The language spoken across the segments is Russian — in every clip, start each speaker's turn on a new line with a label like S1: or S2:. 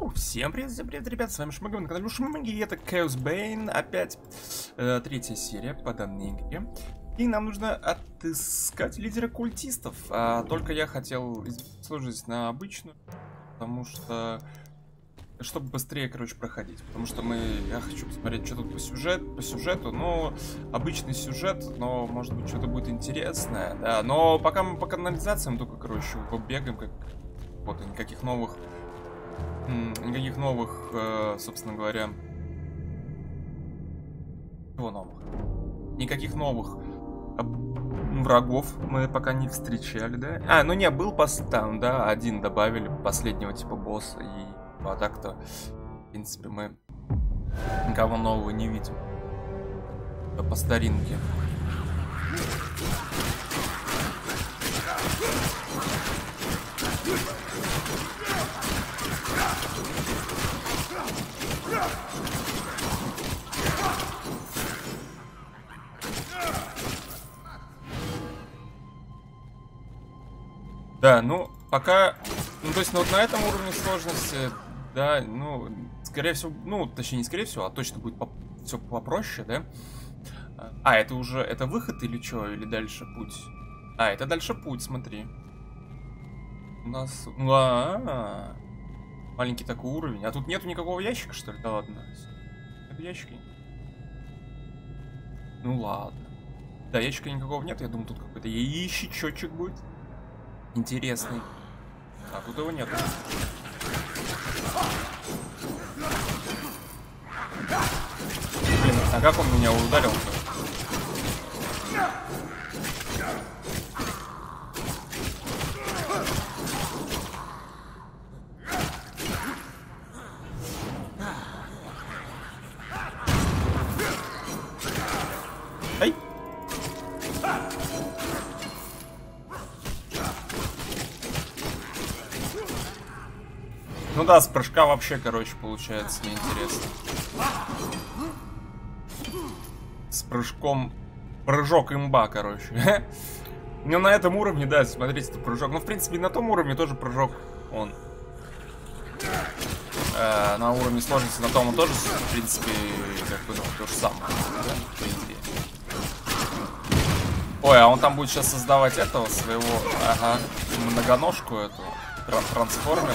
S1: Всем привет, ребят, с вами Шмыгов на канале Шмыги, и это Chaos Bane, опять третья серия по данной игре. И нам нужно отыскать лидера культистов, только я хотел служить на обычную, потому что, чтобы быстрее, короче, проходить, потому что я хочу посмотреть, что тут по сюжету, но обычный сюжет, но может быть что-то будет интересное, да, но пока мы по канализациям только, короче, бегаем, как вот, никаких новых, собственно говоря, чего новых? Никаких новых врагов мы пока не встречали, да? Ну не, был там, да, один добавили, последнего типа босса, и так-то, в принципе, мы никого нового не видим. Да, по старинке. Да, ну, пока, ну, то есть, вот на этом уровне сложности, да, ну, скорее всего, ну, точнее, не скорее всего, а точно будет все попроще, да? Это уже, это выход или что, или дальше путь? Это дальше путь, смотри. У нас, маленький такой уровень, а тут нету никакого ящика, что ли? Да ладно. Это ящики? Ну ладно. Да, ящика никакого нет, я думаю, тут какой-то ящичок будет. Интересный. А тут его нет. Блин, а как он меня ударил-то? Ай! Ну да, с прыжка вообще, короче, получается неинтересно. С прыжком... Прыжок имба, короче. Ну на этом уровне, да, смотрите, это прыжок. Ну, в принципе, на том уровне тоже прыжок он. На уровне сложности, на том он тоже, в принципе, как бы, ну, то же самое, да, по идее. Ой, а он там будет сейчас создавать этого своего, многоножку эту, трансформера.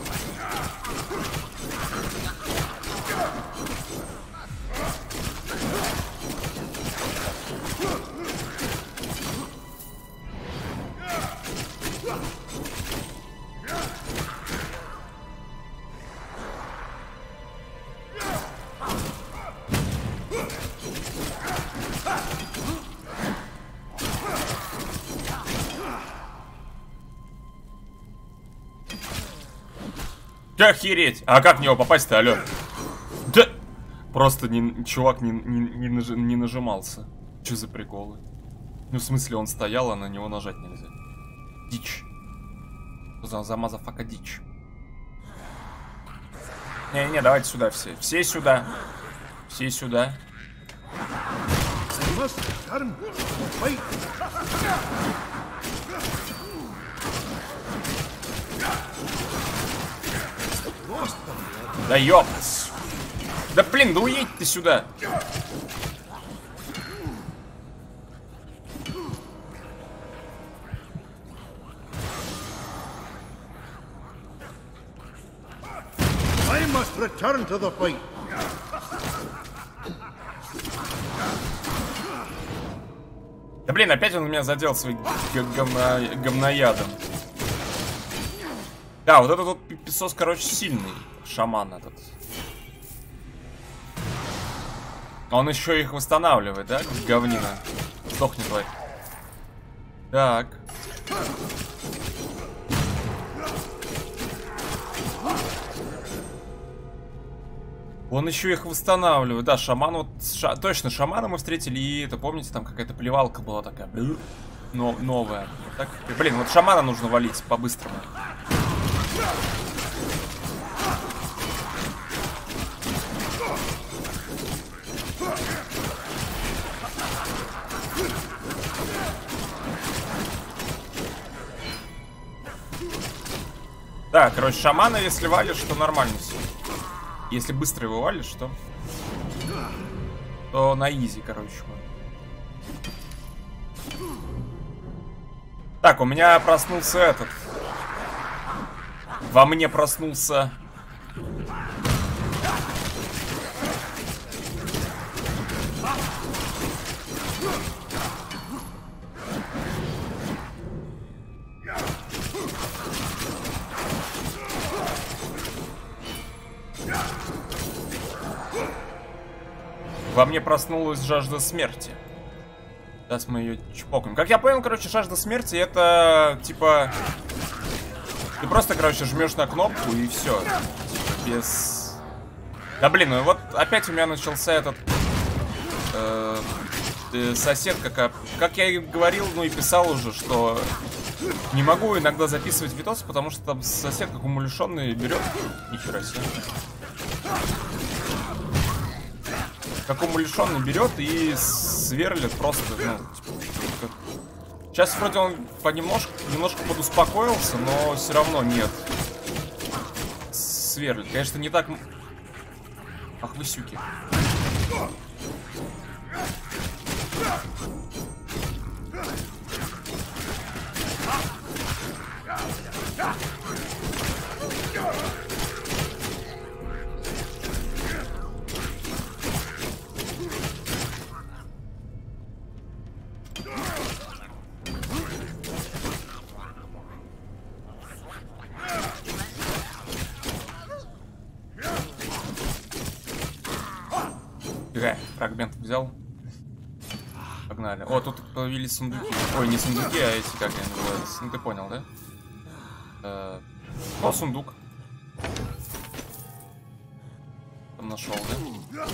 S1: Охереть! А как в него попасть-то, алё? Да! Просто чувак не нажимался. Че за приколы? Ну, в смысле, он стоял, а на него нажать нельзя. Дичь. За мазафака дичь. Не, давайте сюда все. Все сюда. Все сюда. Да ёпс. Да блин, да уедь ты сюда.
S2: I must return to the fight.
S1: Да блин, опять он меня задел своим говноядом. Да, вот этот вот песос, короче, сильный. Шаман этот. Он еще их восстанавливает, да? Говнина. Сдохни, тварь. Так. Он еще их восстанавливает. Да, шаман вот... Точно, шамана мы встретили, и это, помните, там какая-то плевалка была такая. Новая. Так, блин, вот шамана нужно валить по-быстрому. Да, короче, шамана, если валишь, то нормально все. Если быстро его валишь, то на изи, короче. Так, у меня проснулся этот. Во мне проснулся... Во мне проснулась жажда смерти. Сейчас мы ее чпокнем. Как я понял, короче, жажда смерти это типа... Ты просто, короче, жмешь на кнопку и все. Типа без... Да блин, ну вот опять у меня начался этот... сосед, как я и говорил, ну и писал уже, что... Не могу иногда записывать видосы, потому что там сосед как умалишенный берет. Нихера себе. Как умалишенный берет и сверлит просто, ну, типа, сейчас вроде он немножко подуспокоился, но все равно нет. Сверлит. Конечно, не так... Ах вы сюки. Фрагмент взял. Погнали. О, тут появились сундуки. Ой, не сундуки, а эти, как они называются. Ну ты понял, да? О, сундук. Там нашел, да?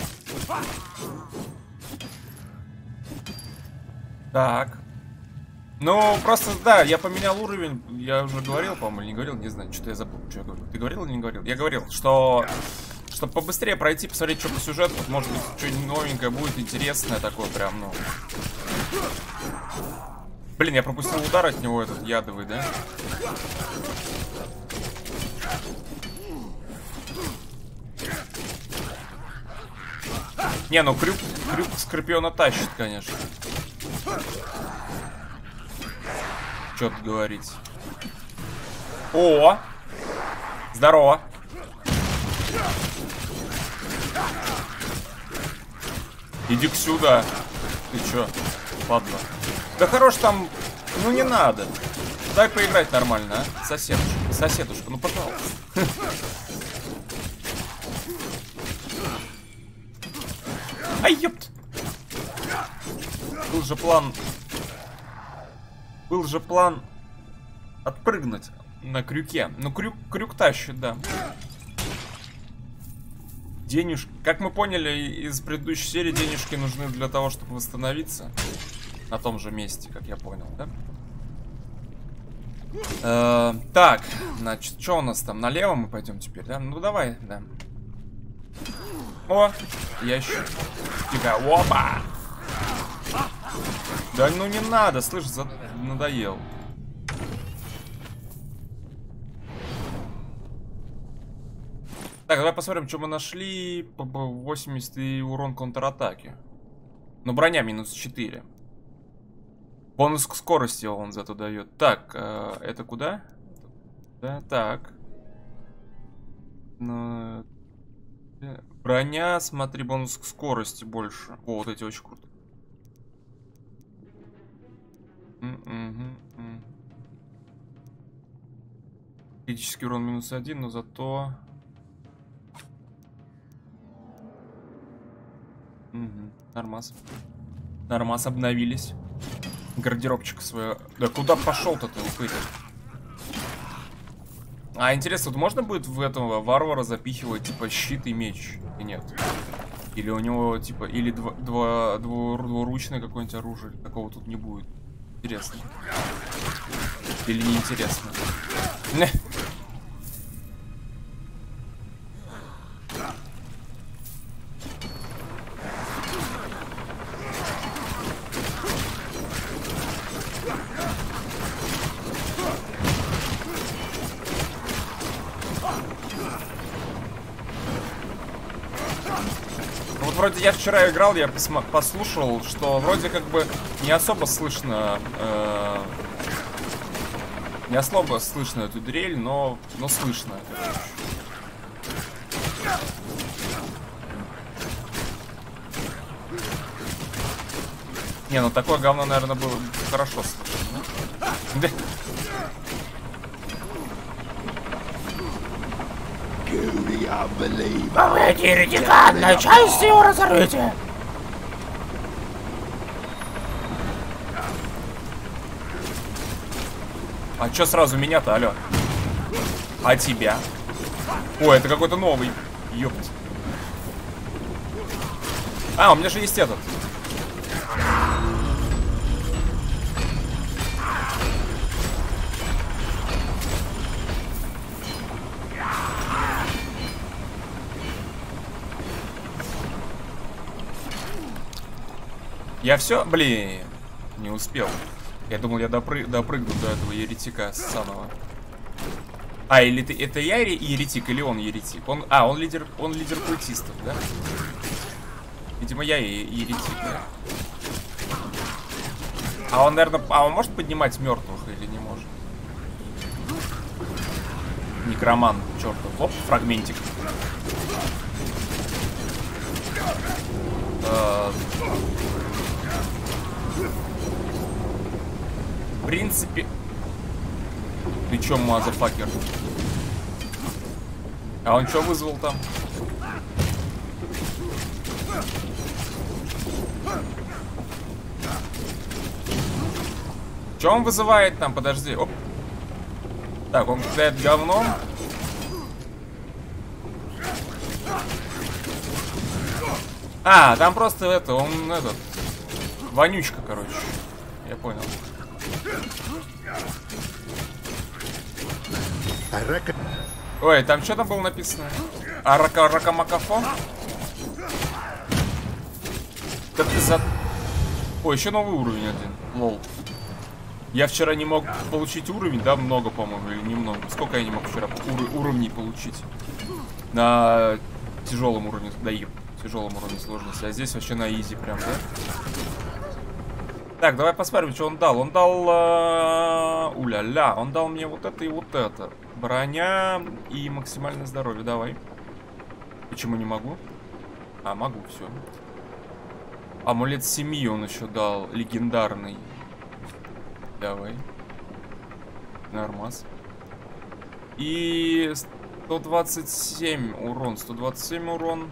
S1: Так. Ну, просто, да, я поменял уровень. Я уже говорил, по-моему, или не говорил, не знаю, что-то я забыл, что я говорил. Ты говорил или не говорил? Я говорил, что... Чтобы побыстрее пройти, посмотреть, что по сюжету, может быть, что-нибудь новенькое будет, интересное такое прям, ну... Блин, я пропустил удар от него, этот ядовый, да? Не, ну крюк Скорпиона тащит, конечно. Что тут говорить? О! Здорово! Иди-ка сюда. Ты чё? Ладно. Да хорош там... Ну не надо. Дай поиграть нормально, а? Соседушка. Соседушка, ну пожалуйста. Ай, ёпт. Был же план отпрыгнуть на крюке. Ну крюк тащит, да. Денежки. Как мы поняли из предыдущей серии, денежки нужны для того, чтобы восстановиться. На том же месте, как я понял, да? Так, значит, что у нас там? Налево мы пойдем теперь, да? Ну давай, да. О, ящик. Тихо, опа! Да ну не надо, слышь, надоел. Так, давай посмотрим, что мы нашли. 80 и урон контратаки. Но броня минус 4. Бонус к скорости он зато дает. Так, это куда? Да, так. Но... Броня, смотри, бонус к скорости больше. О, вот эти очень круто. Критический урон минус 1, но зато... Нормас. Нормас, обновились. Гардеробчик свой. Да куда пошел-то ты, упырь? А, интересно, вот можно будет в этого варвара запихивать, типа, щит и меч? И нет. Или у него, типа, или двуручное какое-нибудь оружие. Такого тут не будет. Интересно. Или неинтересно. вроде я вчера играл, я послушал, что вроде как бы не особо слышно... не особо слышно эту дрель, но слышно. Не, ну такое говно, наверное, было хорошо слышно. Да?
S3: Вы еретика, на части его разорвите!
S1: А чё сразу меня-то, алё? А тебя? Ой, это какой-то новый. Ёпть. А, у меня же есть этот. Я все, блин, не успел. Я думал, я допрыгну до этого еретика самого. А, или это я еретик, или он еретик? Он лидер культистов, да? Видимо, я еретик, да? А он, наверное, он может поднимать мертвых или не может? Некроман, чертов. Оп, фрагментик. В принципе... Ты чё, мазафакер? А он чё вызвал там? Чё он вызывает там? Подожди. Оп. Так, он кидает говном. А, там просто это, он этот... Вонючка, короче. Я понял. Ой, там что там было написано? Ракамакафон? Так за... Ой, еще новый уровень один. Лол. Я вчера не мог получить уровень, да, много, по-моему, или немного. Сколько я не мог вчера уровней получить? На тяжелом уровне, да, тяжелом уровне сложности. А здесь вообще на изи прям, да? Так, давай посмотрим, что он дал. Он дал... Уля-ля, он дал мне вот это и вот это. Броня и максимальное здоровье, давай. Почему не могу? А, могу, все. Амулет семьи он еще дал, легендарный. Давай. Нормас. И 127 урон, 127 урон.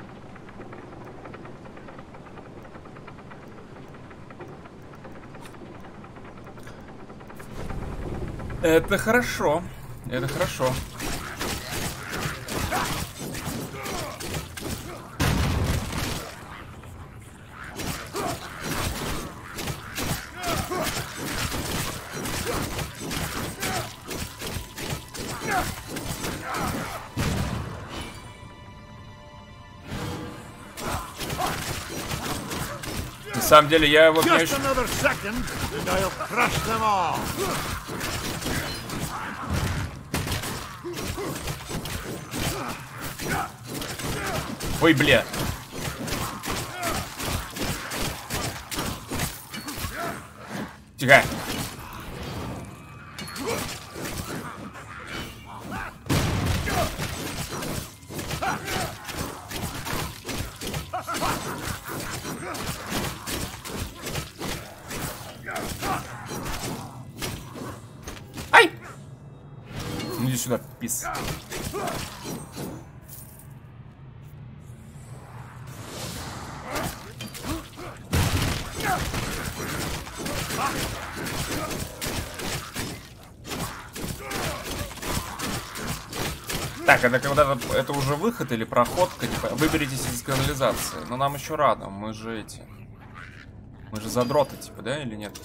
S1: Это хорошо. Это хорошо. На самом деле я вот не очень... Ой, бля. Тихо. Ай! Ну иди сюда, пис. Так, это когда это уже выход или проходка? Выберитесь из канализации. Но нам еще рано, мы же эти. Мы же задроты, типа, да, или нет?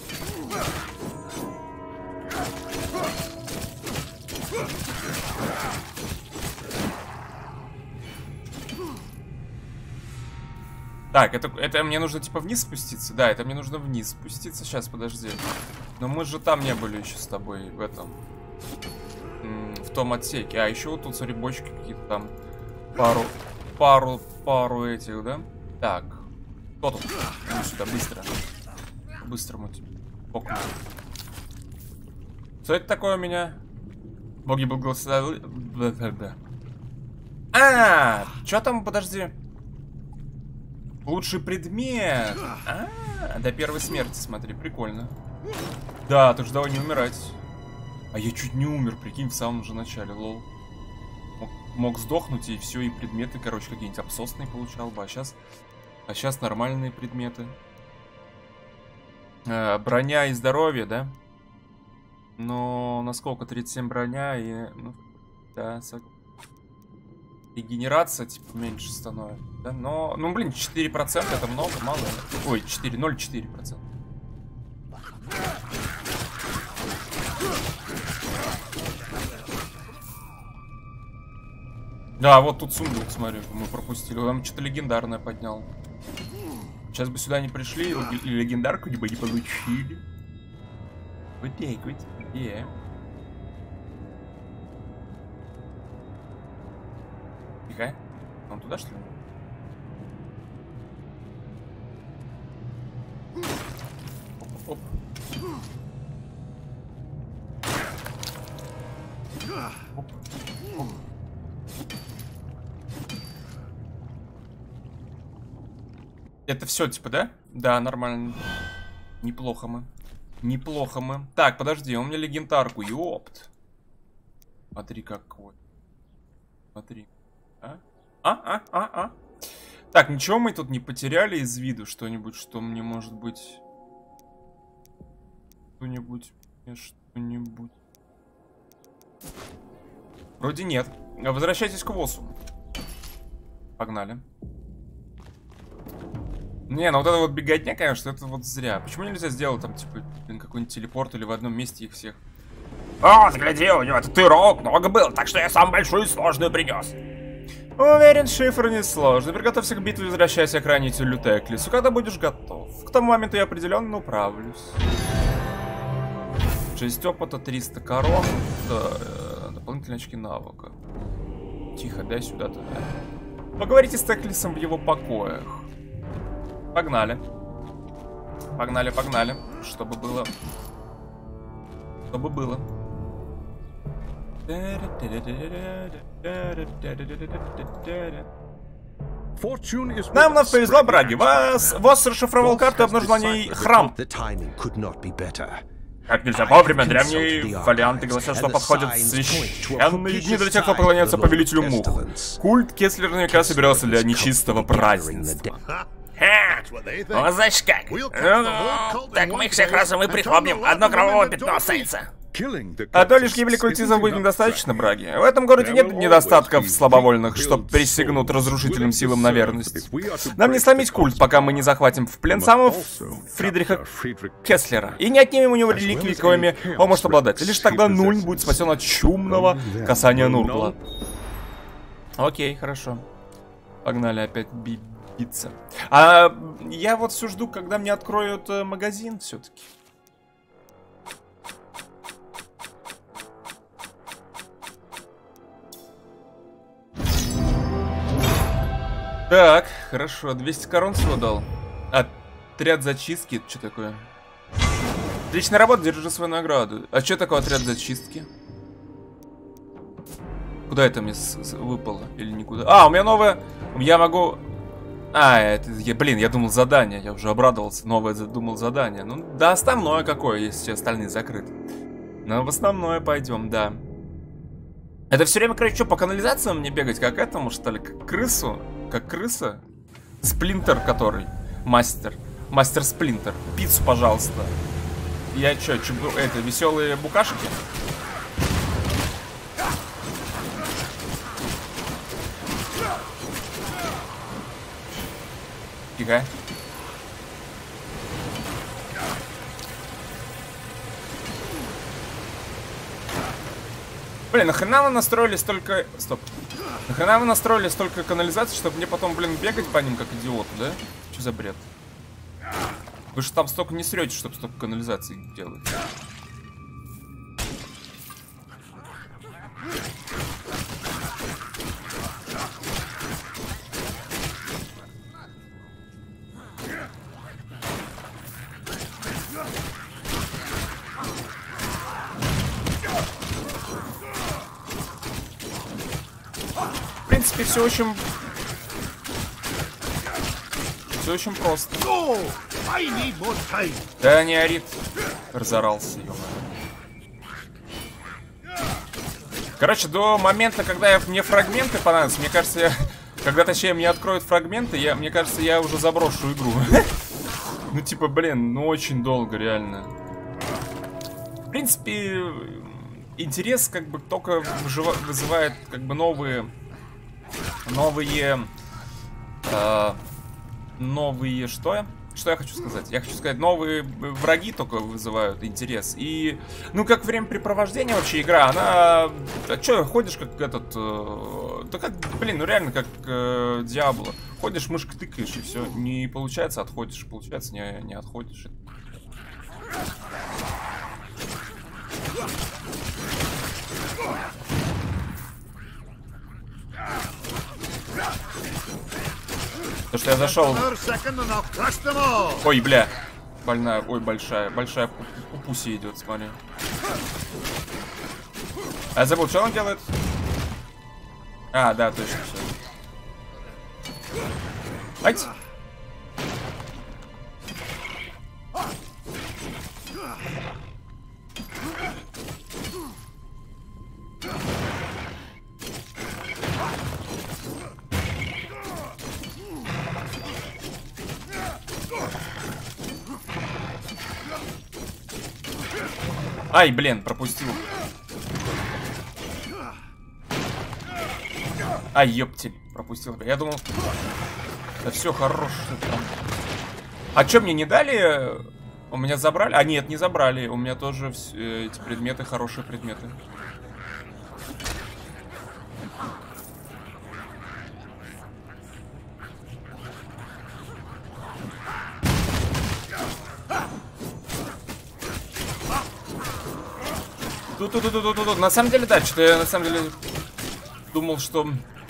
S1: Так, это мне нужно типа вниз спуститься? Да, это мне нужно вниз спуститься. Сейчас, подожди. Но мы же там не были еще с тобой в этом. В том отсеке. А, еще вот тут, смотри, бочки какие-то там. Пару этих, да? Так. Кто тут? Иди сюда, быстро. Быстрому. Окна. Что это такое у меня? Боги благословили. А, что там, подожди. Лучший предмет. До первой смерти, смотри, прикольно. Да, ты же давай не умирать. А я чуть не умер, прикинь, в самом же начале, лол. Мог сдохнуть и все, и предметы, короче, какие-нибудь обсосные получал бы. А сейчас нормальные предметы. Броня и здоровье, да? Но насколько? 37 броня и... Ну, да, регенерация, типа, меньше становится, да? Но, ну, блин, 4% это много, мало. Ой, 0,4%. Да, вот тут сундук, смотри, мы пропустили. Там что-то легендарное поднял. Сейчас бы сюда не пришли и легендарку бы не получили. Вот так вот, где? Тихо. Он туда, что ли? Оп. Оп. Оп. Это все, типа, да? Да, нормально. Неплохо мы. Неплохо мы. Так, подожди, он мне легендарку, ёпт. Смотри, какой. Смотри. Так, ничего мы тут не потеряли из виду? Что-нибудь, что мне может быть... Что-нибудь... Вроде нет. Возвращайтесь к ВОСу. Погнали. Не, ну вот это вот беготня, конечно, это вот зря. Почему нельзя сделать там, типа, какой-нибудь телепорт или в одном месте их всех?
S3: О, взгляди, у него татуировок много было, так что я самую большую и сложную принес.
S1: Уверен, шифр несложный. Приготовься к битве и возвращайся к хранителю Теклису, когда будешь готов. К тому моменту я определенно управлюсь. 6 опыта, 300 корон. Да, дополнительные очки навыка. Тихо, дай сюда туда. Поговорите с Теклисом в его покоях. Погнали. Погнали, погнали. Чтобы было. Чтобы было. Нам вновь повезло, браги. ВОС расшифровал карту и обнаружил на ней храм. Как нельзя вовремя, древние фолианты гласят, что подходят священные дни для тех, кто поклоняется повелителю мух. Культ Кеслер наверняка собирался для нечистого празднества.
S3: Ну, значит как? Так мы их всех разом и прихлопнем. Одно кровавое пятно останется.
S1: А то лишь гибели культизмов будет недостаточно, браги. В этом городе нет недостатков слабовольных, что присягнут разрушительным силам на верность. Нам не сломить культ, пока мы не захватим в плен самого Фридриха Кеслера и не отнимем у него реликвии, коими он может обладать. Лишь тогда Нульн будет спасен от чумного касания Нургла. Окей, хорошо. Погнали опять биться. А я вот все жду, когда мне откроют магазин все-таки. Так, хорошо, 200 корон всего дал. Отряд зачистки, это что такое? Отличная работа, держи свою награду. А что такое отряд зачистки? Куда это мне выпало? Или никуда? А, у меня новое... Я могу... это... Блин, я думал задание. Я уже обрадовался. Новое думал задание. Ну, да, основное какое, если все остальные закрыты. Но в основное пойдем, да. Это все время, короче, что, по канализациям мне бегать, как этому, что ли? Как крысу? Как крыса? Сплинтер который. Мастер. Мастер Сплинтер. Пиццу, пожалуйста. Я что, это, веселые букашки? Тихо. Блин, нахрена вы настроили столько... Стоп. Нахрена вы настроили столько канализации, чтобы мне потом, блин, бегать по ним как идиоту, да? Что за бред? Вы же там столько не срете, чтобы столько канализации делать. В принципе, все очень просто. Да не орит. Разорался, ё-моё. Короче, до момента, когда мне фрагменты понадобятся, мне кажется, когда, точнее, мне откроют фрагменты, мне кажется, я уже заброшу игру. Ну, типа, блин, ну очень долго, реально. В принципе, интерес как бы только вызывает как бы новые, что я хочу сказать? Я хочу сказать, новые враги только вызывают интерес. И, ну, как времяпрепровождение вообще игра, она... А чё, ходишь как этот... Да как, блин, ну реально как Диабло. Ходишь, мышкой тыкаешь, и все. Не получается, отходишь. Получается, не отходишь. То, что я зашел. Ой, бля. Больная, ой, большая пупуси идет, смотри. А я забыл, что он делает? А, да, точно, все. Ать! Ай, блин, пропустил. Ай, ёптель, пропустил. Я думал... Да все, хорош. А чё, мне не дали? У меня забрали? А, нет, не забрали. У меня тоже эти предметы, хорошие предметы. Тут. На самом деле, да, что-то я на самом деле думал, что...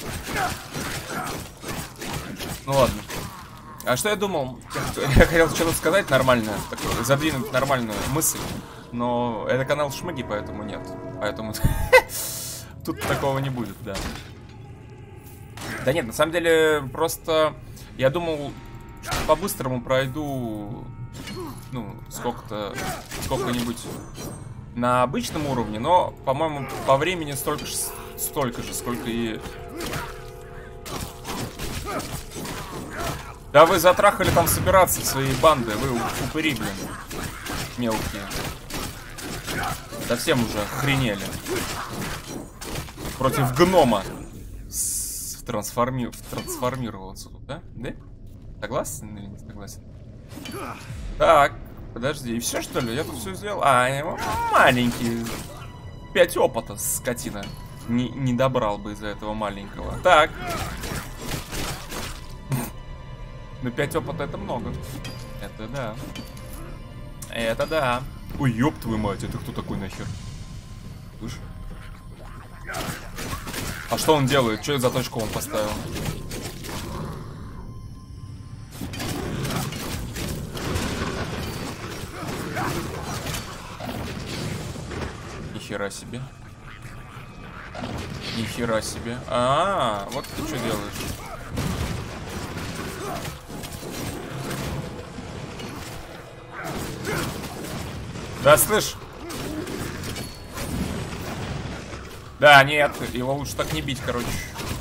S1: Ну ладно. А что я думал? Я хотел что-то сказать нормальное, такое, задвинуть нормальную мысль. Но это канал Шмыги, поэтому нет. Поэтому тут такого не будет, да. Да нет, на самом деле, просто я думал, что по-быстрому пройду, ну, сколько-нибудь на обычном уровне, но, по-моему, по времени столько же, сколько и... Да вы затрахали там собираться в своей банды, вы упыри, блин, мелкие. Совсем уже охренели. Против гнома трансформироваться тут, да? Да? Согласен или не согласен? Так, подожди, и все что ли? Я тут все сделал. А, маленький. 5 опыта, скотина. Не добрал бы из-за этого маленького. Так. Ну 5 опыта это много. Это да. Это да. Ой, ёб твою мать, это кто такой нахер? Слышь? А что он делает? Что за точку он поставил? Нихера себе. Нихера себе. Вот ты что делаешь? Да, слышь? Да, нет, его лучше так не бить, короче.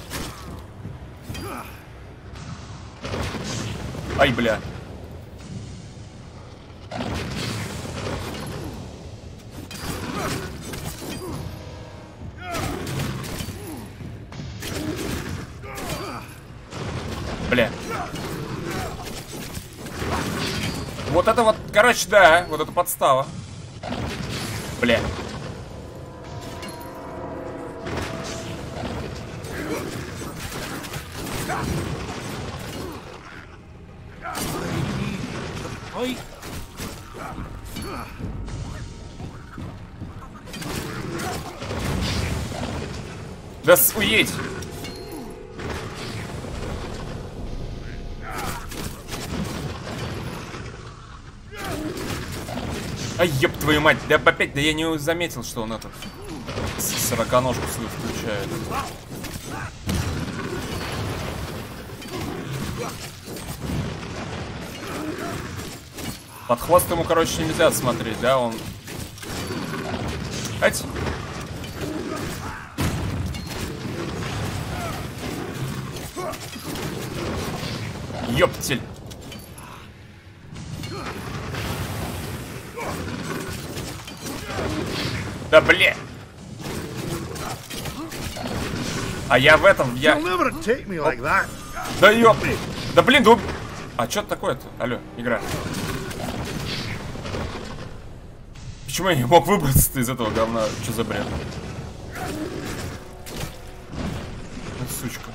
S1: Ай, бля. Бля. Вот это вот, короче, да, вот это подстава. Бля. Ой. Да уедь. Ай, ёб твою мать, да опять, да я не заметил, что он этот сороконожку свою включает. Под хвост ему, короче, нельзя смотреть, да? Он... Ать! Ёптель! Да блин! А я в этом, я... Да ёп! Да блин, да... А что такое-то? Алло, игра. Почему я не мог выбраться из этого говна? Что за бред? Сучка.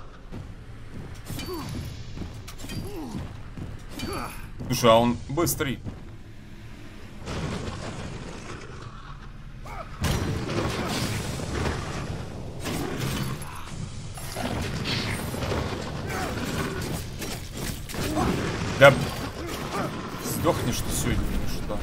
S1: Слушай, а он быстрый. Да сдохнешь ты сегодня или что?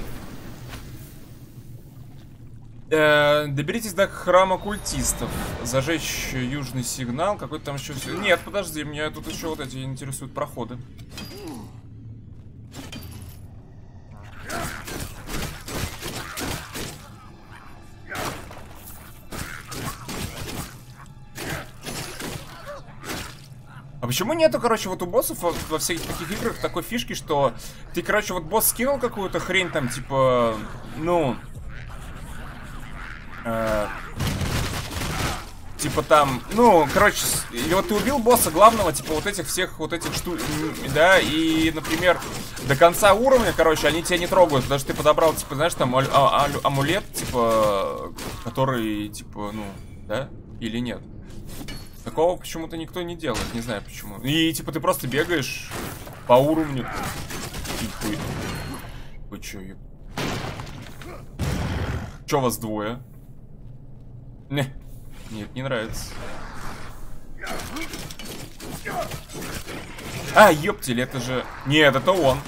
S1: Доберитесь до храма культистов. Зажечь южный сигнал. Какой-то там еще... Нет, подожди, меня тут еще вот эти интересуют проходы. А почему нету, короче, вот у боссов во всяких таких играх такой фишки, что ты, короче, вот босс скинул какую-то хрень там, типа, ну... типа там, ну, короче, или вот ты убил босса главного, типа вот этих всех, вот этих штук, да, и, например, до конца уровня, короче, они тебя не трогают, потому что ты подобрал, типа, знаешь, там амулет, типа, который, типа, ну, да, или нет. Такого почему-то никто не делает, не знаю почему. И, типа, ты просто бегаешь по уровню. И вы чё, чё вас двое? Нет, не нравится. А, ёптель, это же... Нет, это он.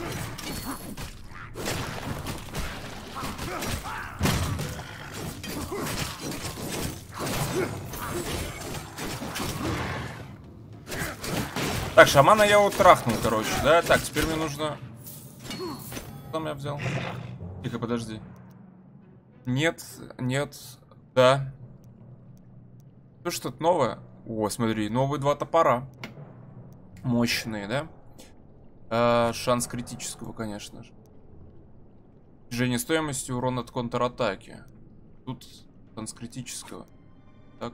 S1: Так, шамана я вот трахнул, короче, да? Так, теперь мне нужно... Что там я взял? Тихо, подожди. Нет, нет, да. Ну что-то новое? О, смотри, новые 2 топора. Мощные, да? Шанс критического, конечно же. Снижение стоимости, урон от контратаки. Тут шанс критического. Так.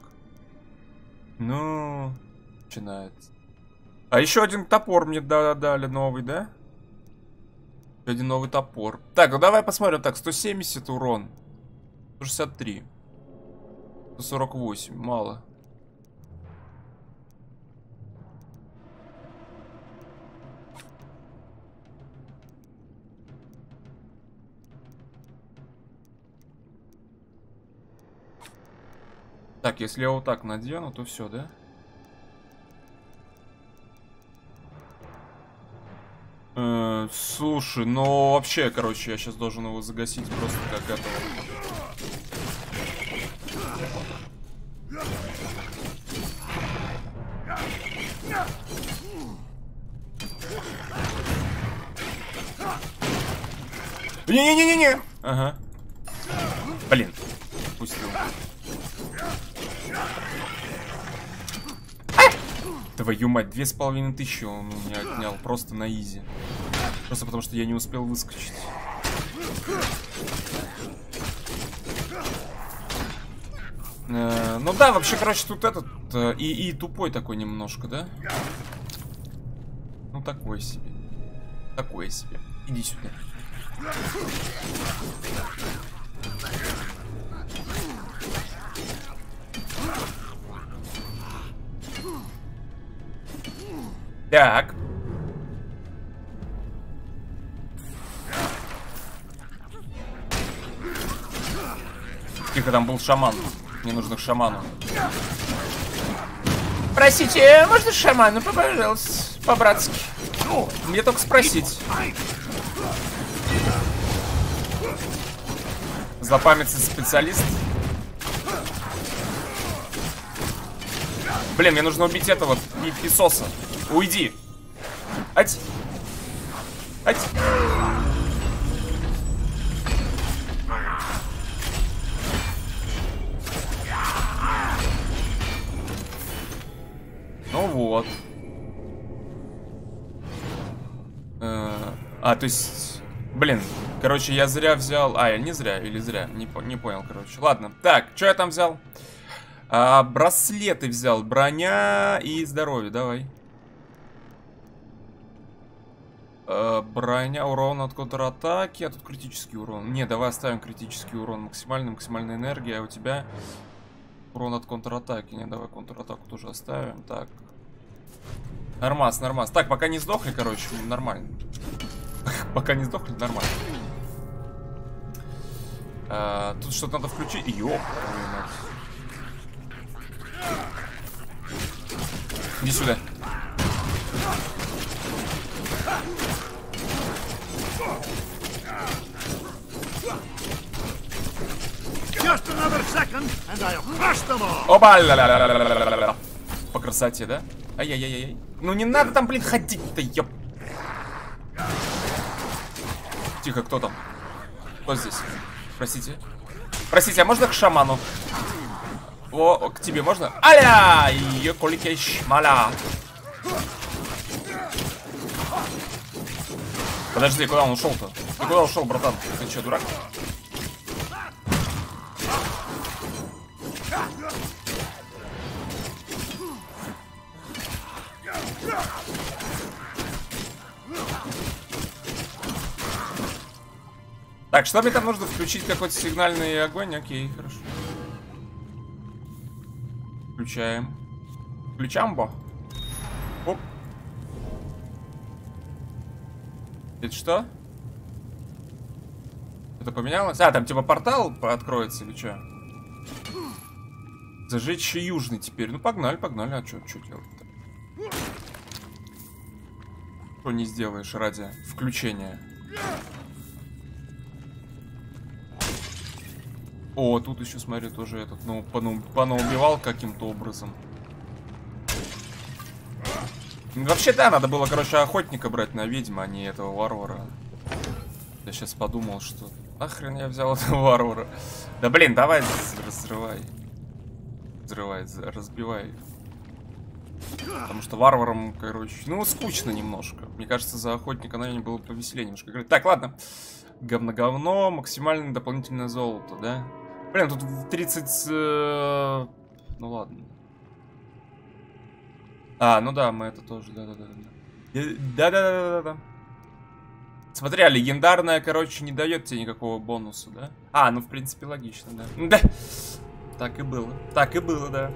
S1: Ну, начинается. А еще один топор мне дали новый, да? Один новый топор. Так, ну давай посмотрим. Так, 170 урон. 163. 148. Мало. Так, если я вот так надену, то все, да? Слушай, ну вообще, короче, я сейчас должен его загасить просто как этого. Не-не-не-не-не! Ага. Блин, пустил. Твою мать, 2500 он у меня отнял просто на изи. Просто потому что я не успел выскочить. Ну да, вообще, короче, тут этот и тупой такой немножко, да? Ну такой себе. Такое себе. Иди сюда. Так. Тихо, там был шаман. Мне нужно к шаману. Простите, можно шаману, пожалуйста, по-братски? Мне только спросить. Злопамятный специалист. Блин, мне нужно убить этого писоса. Уйди. Ать. Ать. Ну вот. То есть... Блин, короче, я зря взял... я не зря или зря? Не понял, короче. Ладно. Так, что я там взял? Браслеты взял. Броня и здоровье, давай. Броня, урон от контратаки. А тут критический урон. Не, давай оставим критический урон. Максимальная энергия. А у тебя урон от контратаки. Не, давай контратаку тоже оставим. Так. Нормас. Так, пока не сдохли, короче, нормально. Пока не сдохли, нормально. Тут что-то надо включить. Ёп. Иди сюда. Опа! По красоте, да? Ай-яй-яй-яй. Ну не надо там, блин, ходить-то, ёп. Тихо, кто там? Кто здесь? Простите. Простите, а можно к шаману? О, к тебе можно? Аля! Ёколикеш, маля. Подожди, куда он ушел-то? Ты куда ушел, братан? Ты что, дурак? Так, что мне там нужно? Включить какой-то сигнальный огонь? Окей, хорошо. Включаем. Включамбо. Оп. Это что? Это поменялось? Там типа портал откроется или что? Зажечь южный теперь. Ну погнали. А что делать-то? Что не сделаешь ради включения? О, тут еще, смотри, тоже этот, ну, понаубивал каким-то образом. Вообще, да, надо было, короче, охотника брать на ведьму, а не этого варвара. Я сейчас подумал, что... Нахрен я взял этого варвара? Да, блин, давай, разрывай. Разбивай. Потому что варварам, короче, ну, скучно немножко. Мне кажется, за охотника, наверное, было повеселее немножко. Так, ладно. Говно, максимальное дополнительное золото, да? Блин, тут 30... Ну ладно. Ну да, мы это тоже, да. Смотри, а легендарная, короче, не дает тебе никакого бонуса, да? Ну в принципе логично, да. Да. Так и было, да.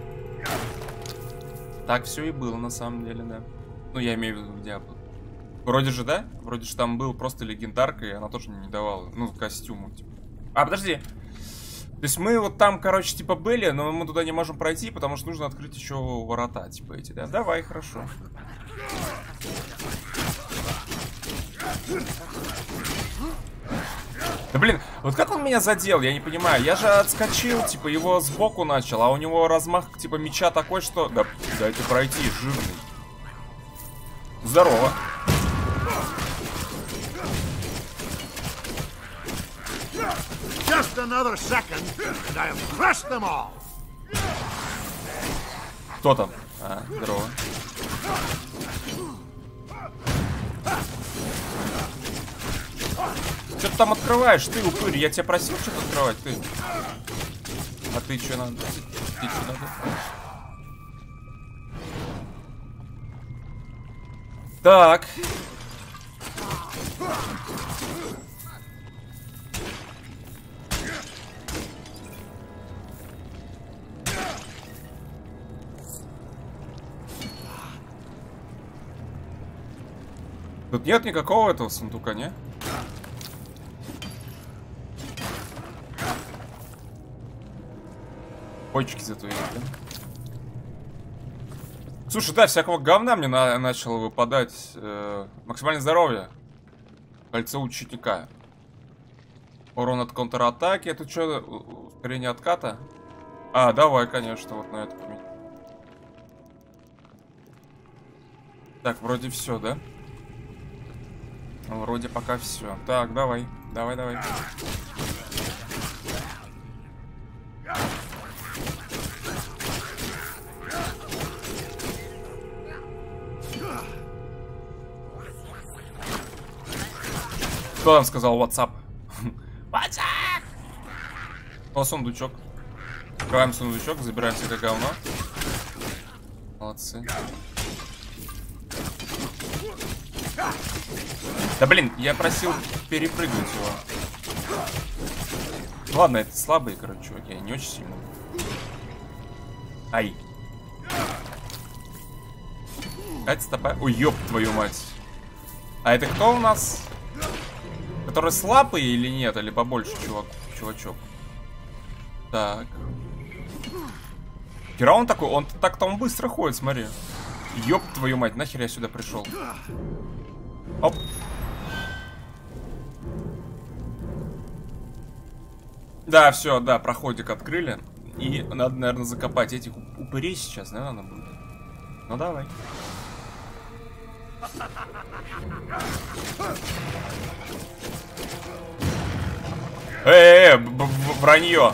S1: Так все и было, на самом деле, да. Ну, я имею в виду в Диабло. Вроде же, да? Вроде же там был просто легендарка, и она тоже не давала, ну, костюму, типа. Подожди. То есть мы вот там, короче, типа были, но мы туда не можем пройти, потому что нужно открыть еще ворота, типа эти, да? Давай, хорошо. Да блин, вот как он меня задел, я не понимаю. Я же отскочил, типа его сбоку начал, а у него размах, типа, меча такой, что... Да, дайте пройти, жирный. Здорово.
S2: Just another second, and I have crushed them all.
S1: Кто там? Здорово. Что ты там открываешь? Ты, упырь, я тебя просил что-то открывать, ты. А ты что надо? Ты что надо? Так. Тут нет никакого этого сундука, не? Почки зато есть, да? Слушай, да, всякого говна мне начало выпадать. Максимальное здоровье. Кольцо ученика. Урон от контратаки. Это что? Ускорение отката? Давай, конечно, вот на это поменять. Так, вроде все, да? Вроде пока все. Так, давай. Давай. Кто там сказал WhatsApp? WhatsApp! О, сундучок. Открываем сундучок, забираем всякое говно. Молодцы. Да блин, я просил перепрыгнуть его. Ладно, это слабые, короче, чуваки, не очень сильно. Ай. Это стопа. Ой, ёб твою мать. А это кто у нас? Который слабый или нет? Или побольше чувачок? Так. Хера он такой, он так-то он быстро ходит, смотри. Ёб твою мать, нахер я сюда пришел? Оп. Да, все, да, проходик открыли. И надо, наверное, закопать этих упырей сейчас, да, надо будет. Ну давай. Вранье.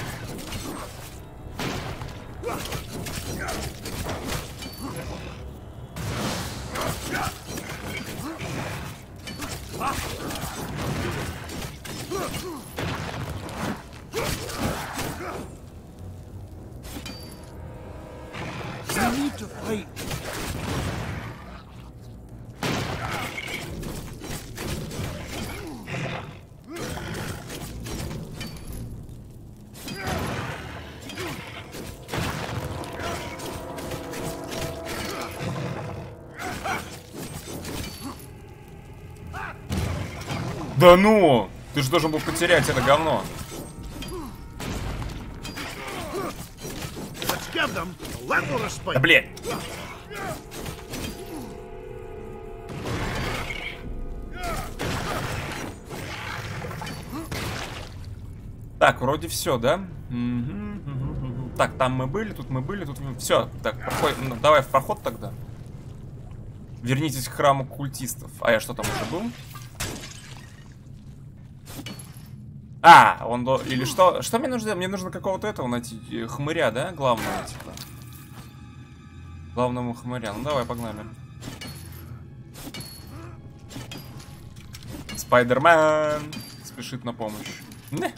S1: Да ну! Ты же должен был потерять это говно. Да блин! Так, вроде все, да? Так, там мы были, тут все. Так, проходим. Давай в проход тогда. Вернитесь к храму культистов. А я что там уже был? А, он до... Или что? Что мне нужно? Мне нужно какого-то этого найти. Хмыря, да? Главного, типа. Главному хмыря. Ну давай, погнали. Спайдермен спешит на помощь. Не.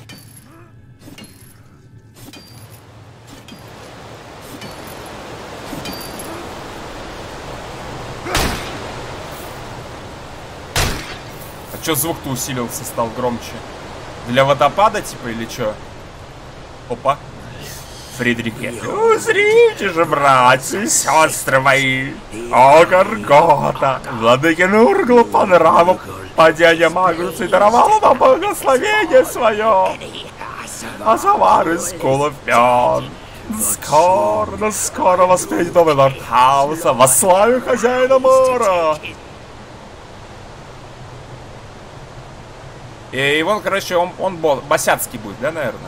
S1: А чё звук-то усилился, стал громче? Для водопада, типа, или чё? Опа. Фридрихе. Узрите же, братья и сестры мои. О, Горгота. Владыке Нурглу по нраву падения Магнуса и даровала нам благословение свое. А завар из кулов пьян. Скоро воспеть новый лорд Хауса во славе хозяина мора. И вон, короче, он босяцкий будет, да, наверное?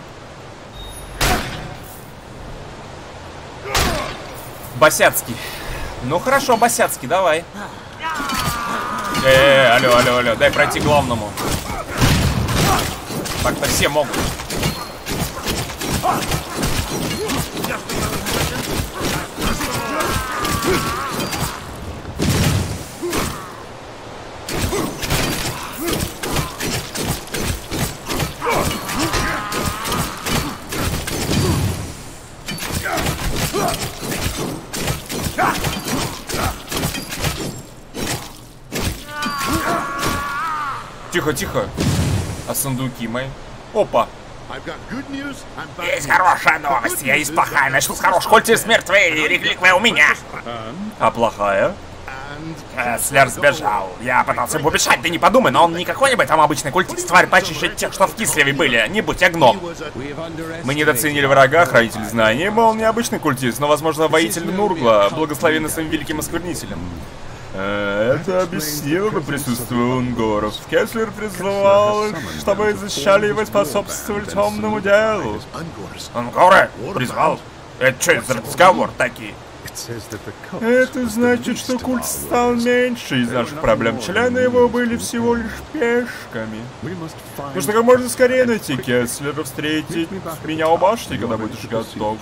S1: Босяцкий. Ну хорошо, босяцкий, давай. Алло, дай пройти главному. Так-то все могут. Тихо. А сундуки мои? Опа.
S3: Есть хорошая новость. Я из плохая начал с хорошей. Культист мертвый, реликвия у меня.
S1: А плохая?
S3: Слер сбежал. Я пытался ему убежать, ты не подумай, но он не какой-нибудь там обычный культист, тварь почище тех, что в Кислеве были. Не будь я гном.
S1: Мы недооценили врага, хранитель знаний. Он необычный культист, но, возможно, воитель Нургла, благословенный своим великим осквернителем. Это объяснило бы присутствие унгоров. Кеслер призывал их, чтобы защищали его и способствовали темному делу.
S3: Унгоры? Призвал? Это что за разговор такие?
S1: Это значит, что культ стал меньше из наших проблем. Члены его были всего лишь пешками. Нужно как можно скорее найти Кеслера, встретить меня у башни, когда будешь готов.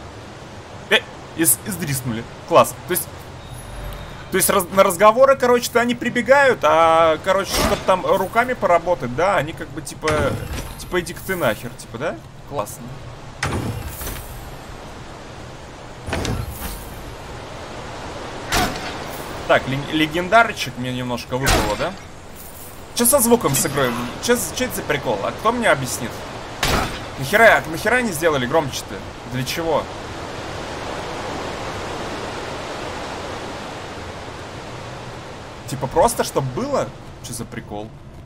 S1: Издриснули. Класс. То есть на разговоры, короче-то они прибегают, а, короче, чтобы там руками поработать, да, они как бы, типа, иди-ка ты нахер, типа, да? Классно. Так, легендарчик мне немножко выпало, да? Что со звуком сыграем? Что это за прикол? А кто мне объяснит? Нахера они сделали громче-то? Для чего? Типа просто, чтобы было? Что за прикол?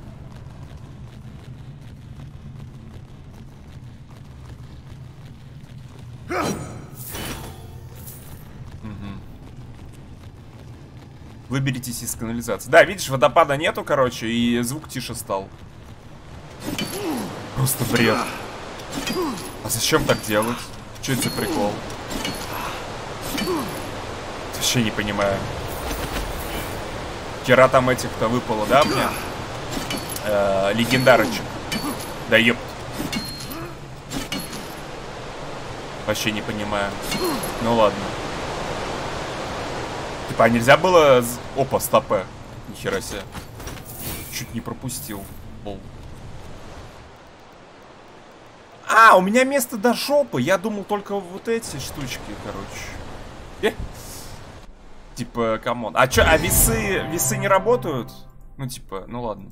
S1: Выберитесь из канализации. Да, видишь, водопада нету, короче, и звук тише стал. Просто бред. А зачем так делать? Что это за прикол? Вообще не понимаю. Вчера там этих-то выпало, да, мне? Легендарочек. Да ёп. Вообще не понимаю. Ну ладно. Типа, а нельзя было... Опа, стопэ. Нихера себе. Чуть не пропустил. Бол. А, у меня место до жопы. Я думал только вот эти штучки, короче. Типа, камон. А чё, а весы не работают? Ну, типа, ну ладно.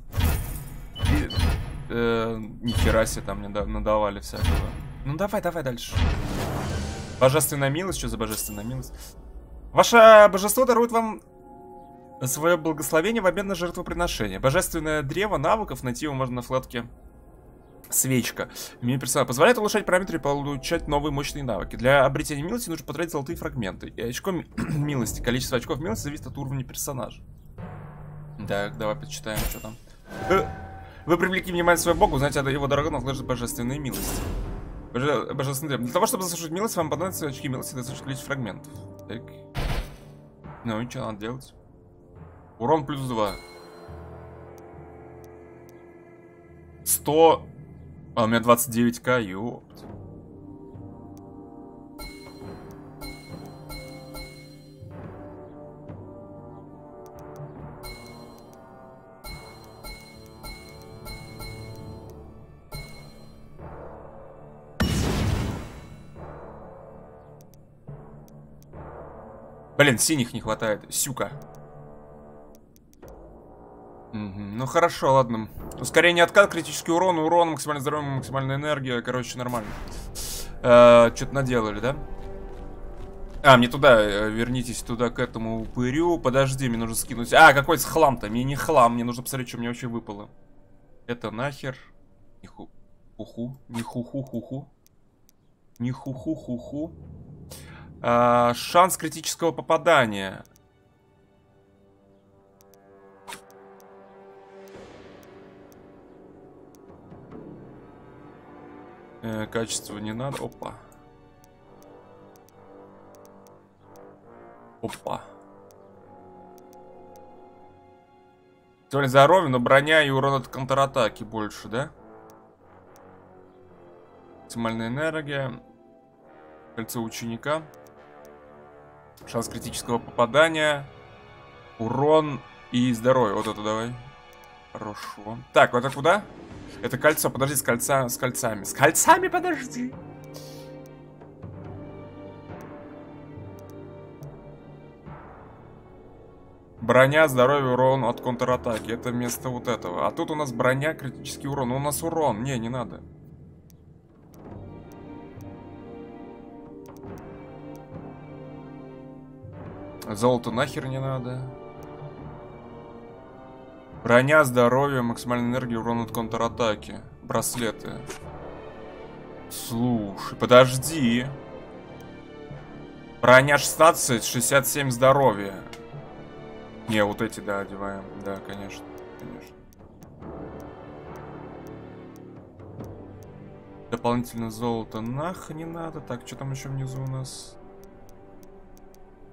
S1: Нихера себе там мне надавали всякого. Ну, давай дальше. Божественная милость. Что за божественная милость? Ваше божество дарует вам свое благословение в обмен на жертвоприношение. Божественное древо навыков найти его можно на вкладке свечка. Меню персонажа позволяет улучшать параметры и получать новые мощные навыки. Для обретения милости нужно потратить золотые фрагменты. И очко милости. Количество очков милости зависит от уровня персонажа. Так, давай почитаем, что там. Вы привлекли внимание своего бога, узнаете о его дорогом наложит божественные милости. Божественное древо. Для того, чтобы заслужить милость, вам понадобятся очки милости, достаточно количество фрагментов. Так. Ну и что надо делать? Урон плюс 2. 100. А у меня 29к, ёпт. Блин, синих не хватает. Сюка. Ну хорошо, ладно. Ускорение откат, критический урон, максимальное здоровье, максимальная энергия. Короче, нормально. Что-то наделали, да? А, мне туда, вернитесь туда, к этому упырю. Подожди, мне нужно скинуть. А, какой-то хлам-то. Мне не хлам, мне нужно посмотреть, что мне вообще выпало. Это нахер. Ниху-ху-ху. Ниху-ху-ху-ху. Ниху-ху-ху-ху. Шанс критического попадания. Качество не надо. Опа. Опа. Сегодня здоровье, но броня и урон от контратаки больше, да? Максимальная энергия. Кольцо ученика. Шанс критического попадания. Урон и здоровье. Вот это давай. Хорошо. Так, вот это куда? Это кольцо. Подожди, с кольцами. С кольцами подожди. Броня, здоровье, урон от контратаки. Это вместо вот этого. А тут у нас броня, критический урон. У нас урон. Не надо. Золото нахер не надо. Броня, здоровье, максимальная энергия, урон от контратаки. Браслеты. Слушай, подожди. Броня 16, 67 здоровья. Не, вот эти, да, одеваем. Да, конечно. Дополнительно золото нах не надо. Так, что там еще внизу у нас?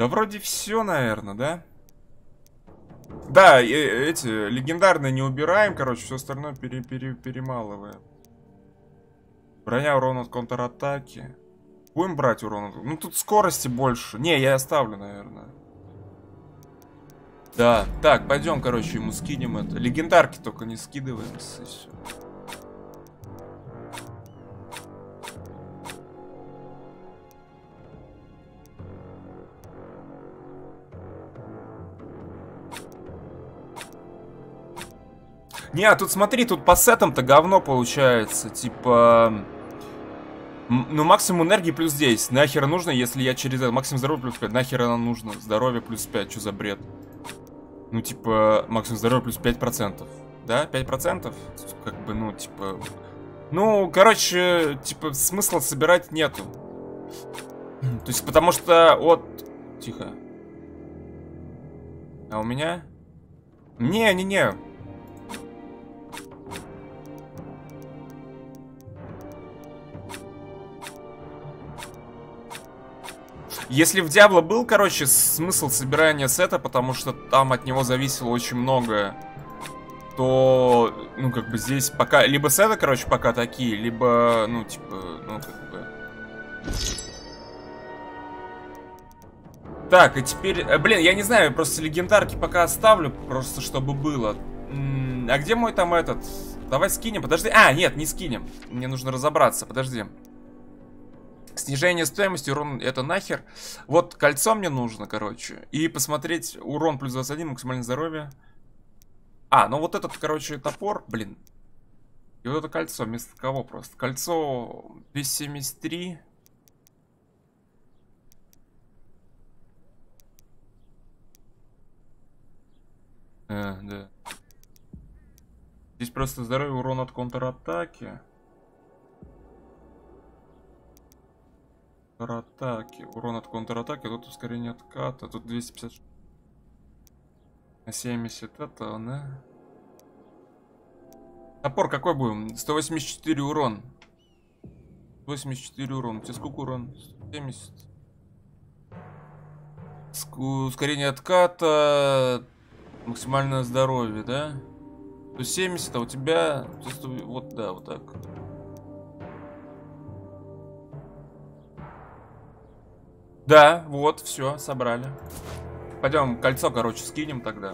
S1: Да вроде все, наверное, да? Да, эти легендарные не убираем, короче, все остальное перемалываем. Броня, урон от контратаки. Будем брать урон? Ну тут скорости больше. Не, я оставлю, наверное. Да, так, пойдем, короче, ему скинем это. Легендарки только не скидываем, и все. Не, а тут смотри, тут по сетам-то говно получается. Типа... Ну, максимум энергии плюс 10. Нахер нужно, если я через это... Максимум здоровья плюс 5. Нахер оно нужно? Здоровье плюс 5. Что за бред? Ну, типа, максимум здоровья плюс 5%. Да? 5%? Как бы, ну, типа... Ну, короче, типа, смысла собирать нету. То есть, потому что от... Тихо. А у меня? Не-не-не. Если в Диабло был, короче, смысл собирания сета, потому что там от него зависело очень многое, то, ну, как бы здесь пока... Либо сеты, короче, пока такие, либо, ну, типа, ну, как бы... Так, и теперь... Блин, я не знаю, просто легендарки пока оставлю, просто чтобы было. А где мой там этот? Давай скинем, подожди. А, нет, не скинем. Мне нужно разобраться, подожди. Снижение стоимости, урон, это нахер. Вот кольцо мне нужно, короче. И посмотреть урон плюс 21, максимальное здоровье. А, ну вот этот, короче, топор, блин. И вот это кольцо, вместо кого просто. Кольцо 273. Да. Здесь просто здоровье, урон от контратаки. Контратаки. Урон от контратаки, тут ускорение отката, тут 250. На 70 это, да? Топор какой будем? 184 урон. 84 урон. У тебя сколько урон? 70. Ускорение отката. Максимальное здоровье, да? 170, а у тебя... Вот, да, вот так. Да, вот, все, собрали. Пойдем кольцо, короче, скинем тогда.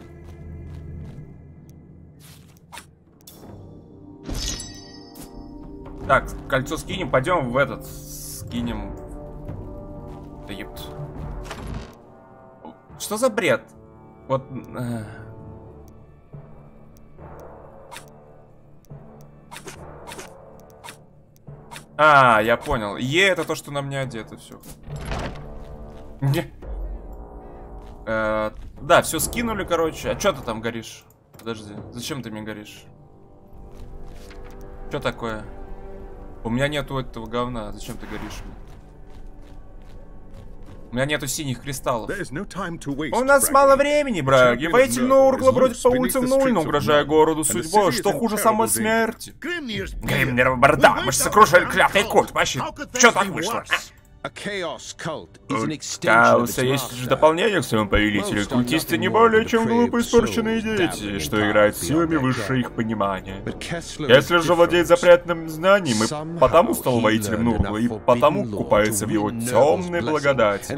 S1: Так, кольцо скинем, пойдем в этот. Скинем. Да епт. Что за бред? Вот... А, я понял. Это то, что на мне одето, все. Да, все скинули, короче. А что ты там горишь? Подожди, зачем ты мне горишь? Что такое? У меня нету этого говна. Зачем ты горишь? У меня нету синих кристаллов. У нас мало времени, браги. Воитель Нургла бродит по улицам Нульна, угрожая городу судьбой. Что хуже самой смерти?
S3: Гримнер Барда, мы же сокрушили клятый культ. Вообще, что так вышло?
S1: У Хаоса есть же дополнение к своему повелителю. Культисты не более чем глупо испорченные дети, что играют силами выше их понимания. Кеслер же владеет запретным знанием, и потому стал воителем Нургла, и потому купается в его темной благодати.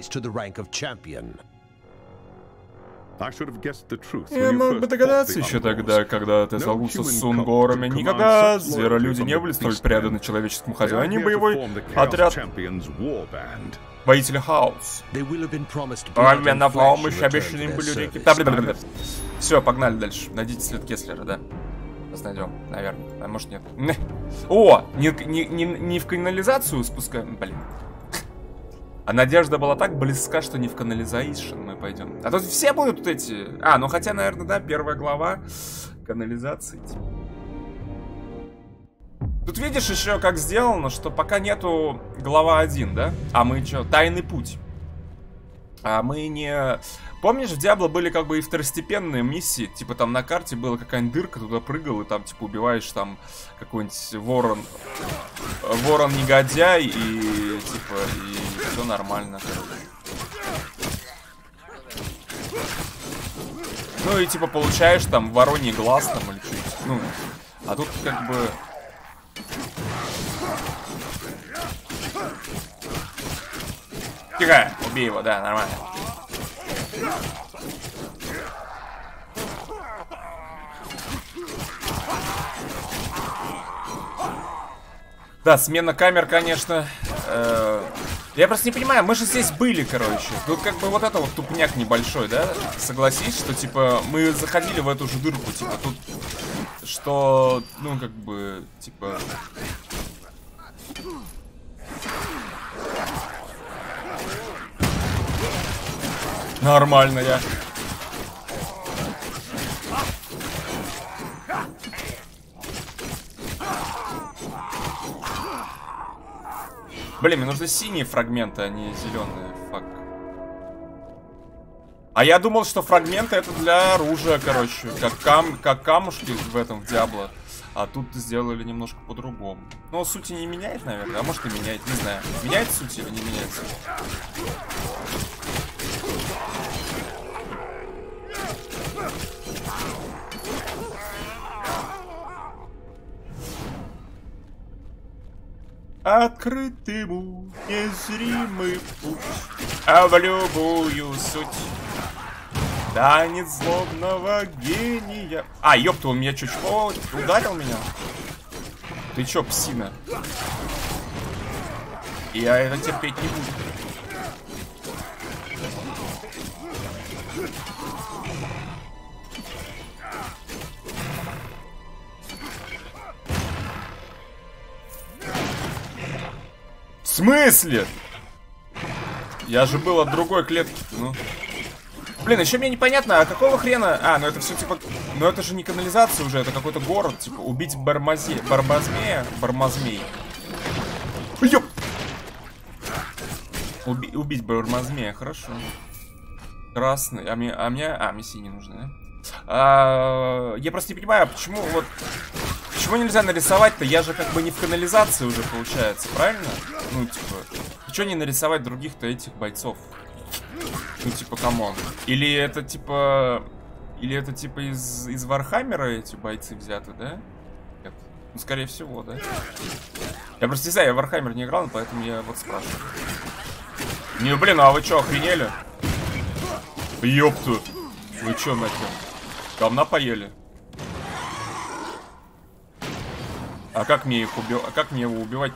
S1: Я мог бы догадаться еще тогда, когда ты столкнулся с Сунгорами. Никогда зверолюди не были столь преданы человеческому хозяину. Боевой отряд Воителя Хаос. В обмен на помощь обещанные им были реки. Все, погнали дальше. Найдите след Кеслера, да? Сейчас найдем, наверное. А может нет. О! Не в канализацию спускаем. Блин. А надежда была так близка, что не в канализацию мы пойдем. А тут все будут тут эти... А, ну хотя, наверное, да, первая глава канализации. Тут видишь еще, как сделано, что пока нету глава 1, да? А мы что? Тайный путь. А мы не... Помнишь, в Диабло были как бы и второстепенные миссии? Типа там на карте была какая-нибудь дырка, туда прыгал, и там типа убиваешь там какой-нибудь ворон-негодяй, и типа, и все нормально. Ну и типа получаешь там вороний глаз там или что-нибудь. Ну, а тут как бы... Тихо, убей его, да, нормально. Да, смена камер, конечно. Я просто не понимаю, мы же здесь были, короче. Тут как бы вот это вот тупняк небольшой, да? Согласись, что типа мы заходили в эту же дырку, типа тут, что, ну как бы, типа. Нормально я. Блин, мне нужны синие фрагменты, а не зеленые. Фак. А я думал, что фрагменты это для оружия, короче. Как камушки в этом, в Диабло. А тут сделали немножко по-другому. Но сути не меняет, наверное. А может и меняет, не знаю. Меняет суть или не меняет суть? Открыт ему незримый путь, а в любую суть танец злобного гения. А, ёпта, он меня чуть ударил меня. Ты чё, псина? Я это терпеть не буду. В смысле? Я же был от другой клетки, ну. Блин, еще мне непонятно, а какого хрена... А, ну это все типа... Ну это же не канализация уже, это какой-то город. Типа, убить Бармазмея. Ёп! Убить Бармазмея, хорошо. Красный. А мне синий нужны, да? Я просто не понимаю, почему вот... Почему нельзя нарисовать-то? Я же как бы не в канализации уже получается, правильно? Ну, типа... Почему не нарисовать других-то этих бойцов? Ну, типа, камон. Или это типа из Вархаммера эти бойцы взяты, да? Нет. Ну, скорее всего, да. Я просто не знаю, я в Вархаммер не играл, поэтому я вот спрашиваю. Не, блин, а вы чё, охренели? Ёпту. Вы чё, нахер? Говна поели? А как мне их убивать? А как мне его убивать?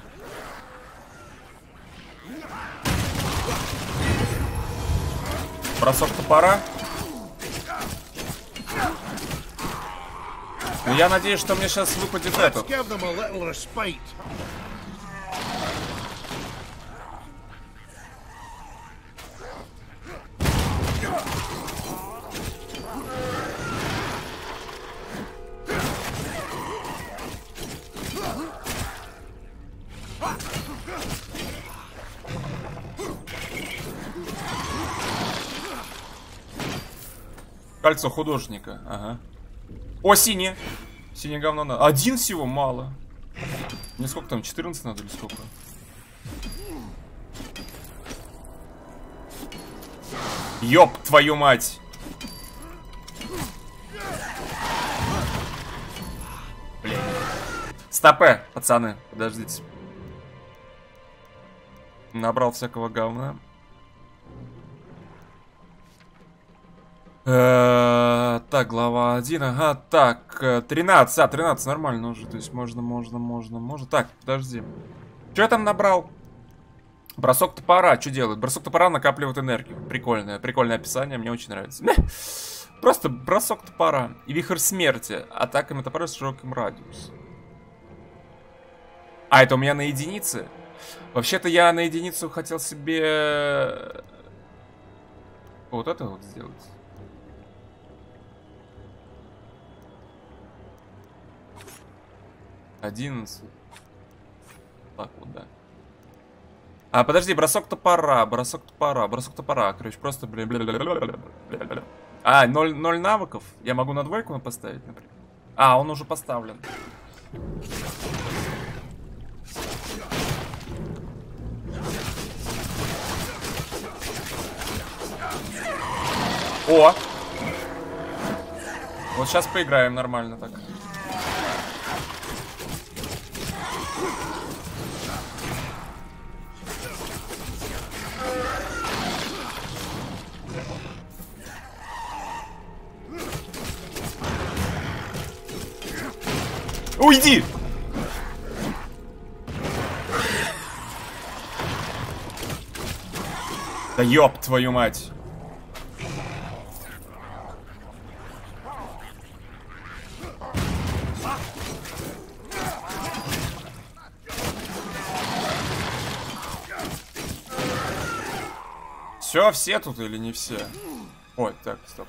S1: Бросок топора. Ну, я надеюсь, что мне сейчас выпадет это. Кольцо художника, ага. О, синее. Синее говно надо. Один всего мало. Мне сколько там, 14 надо или сколько? Ёб твою мать. Блин. Стопэ, пацаны, подождите. Набрал всякого говна. Так, глава 1, ага, так, 13, 13 нормально уже, то есть можно. Так, подожди. Что я там набрал? Бросок топора, что делает? Бросок топора накапливает энергию. Прикольное описание, мне очень нравится. Просто бросок топора. И вихрь смерти. Атаками топора с широким радиусом. А, это у меня на единице? Вообще-то я на единицу хотел себе... Вот это вот сделать. 11. Так вот, да. А, подожди, бросок топора. Короче, просто, А, 0 навыков. Я могу на двойку поставить, например. А, он уже поставлен. О! Вот сейчас поиграем нормально так. Уйди! Да ёб твою мать! Все тут или не все? Ой, так, стоп.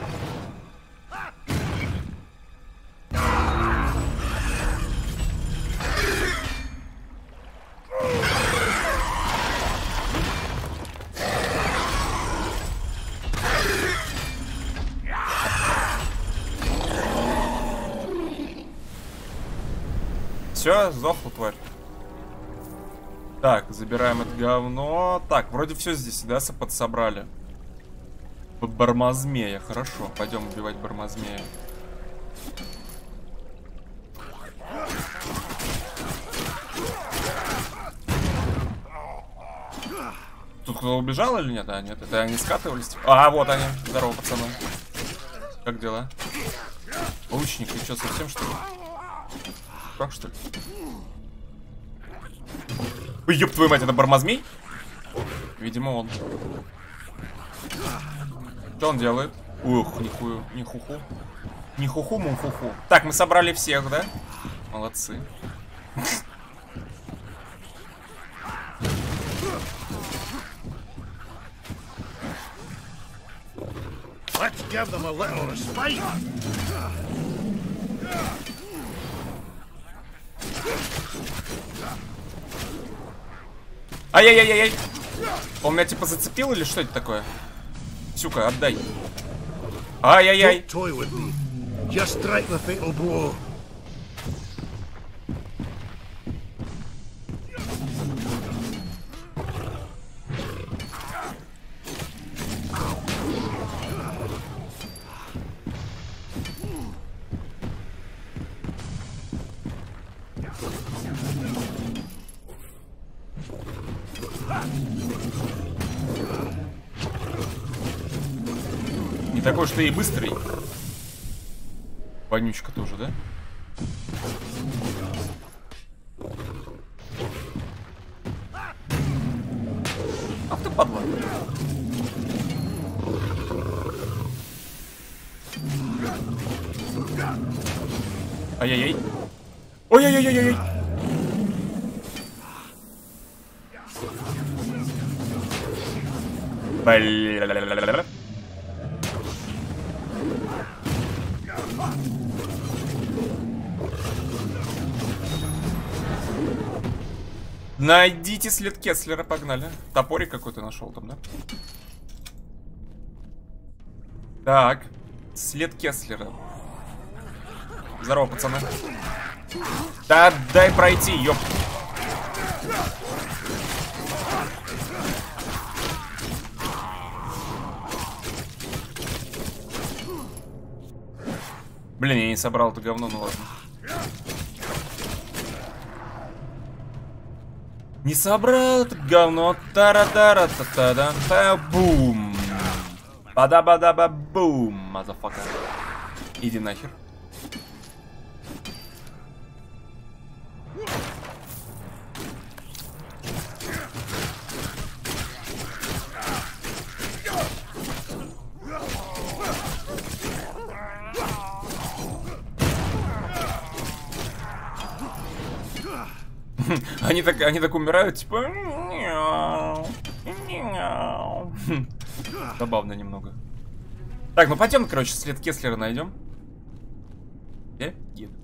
S1: Все, сдохла тварь. Так, забираем это говно. Так, вроде все здесь, да, подсобрали. Бармазмея, хорошо. Пойдем убивать бармазмея. Тут кто-то убежал или нет? А, нет, это они скатывались. А, вот они. Здорово, пацаны. Как дела? Лучник, ты что, совсем что ли? Как что ли? Ой, ёб твою мать, это бармазмей? Видимо, он. Что он делает? Ух, нихую, нихуху. Нихуху, мухуху. Так, мы собрали всех, да? Молодцы.
S2: Let's give them a little respite.
S1: Ай-яй-яй-яй! Он меня типа зацепил или что это такое? Сюка, отдай. Ай-яй-яй!
S2: Don't toy with me. Just strike the fatal blow.
S1: Не такой, что и быстрый. Вонючка тоже, да? Ах ты падла. Ай-яй-яй. Ой-яй-яй-яй-яй. Бля-ля-ля-ля-ля-ля. Найдите след Кеслера, погнали. Топорик какой-то нашел там, да? Так, след Кеслера. Здорово, пацаны. Да дай пройти, ёп. Блин, я не собрал это говно, ну ладно. Не собрал это говно. Тара-тара-та-та-да-та-бум. Бада-бада-ба-бум, мазафака. Иди нахер. Они так умирают, типа. Забавно немного. Так, ну пойдем, короче, след Кеслера найдем. Где?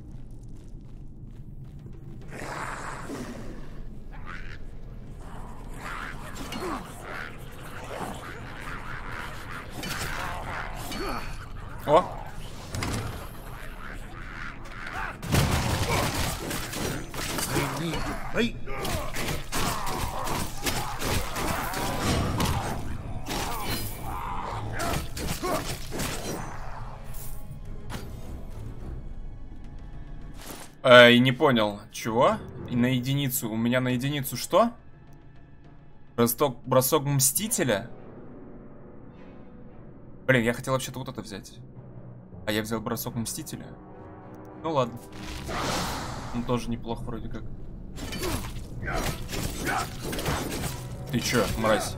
S1: О!
S2: Right.
S1: И не понял. Чего? И на единицу. У меня на единицу что? Бросок Мстителя? Блин, я хотел вообще-то вот это взять. А я взял бросок Мстителя. Ну ладно. Он тоже неплохо вроде как. Ты чё, мразь?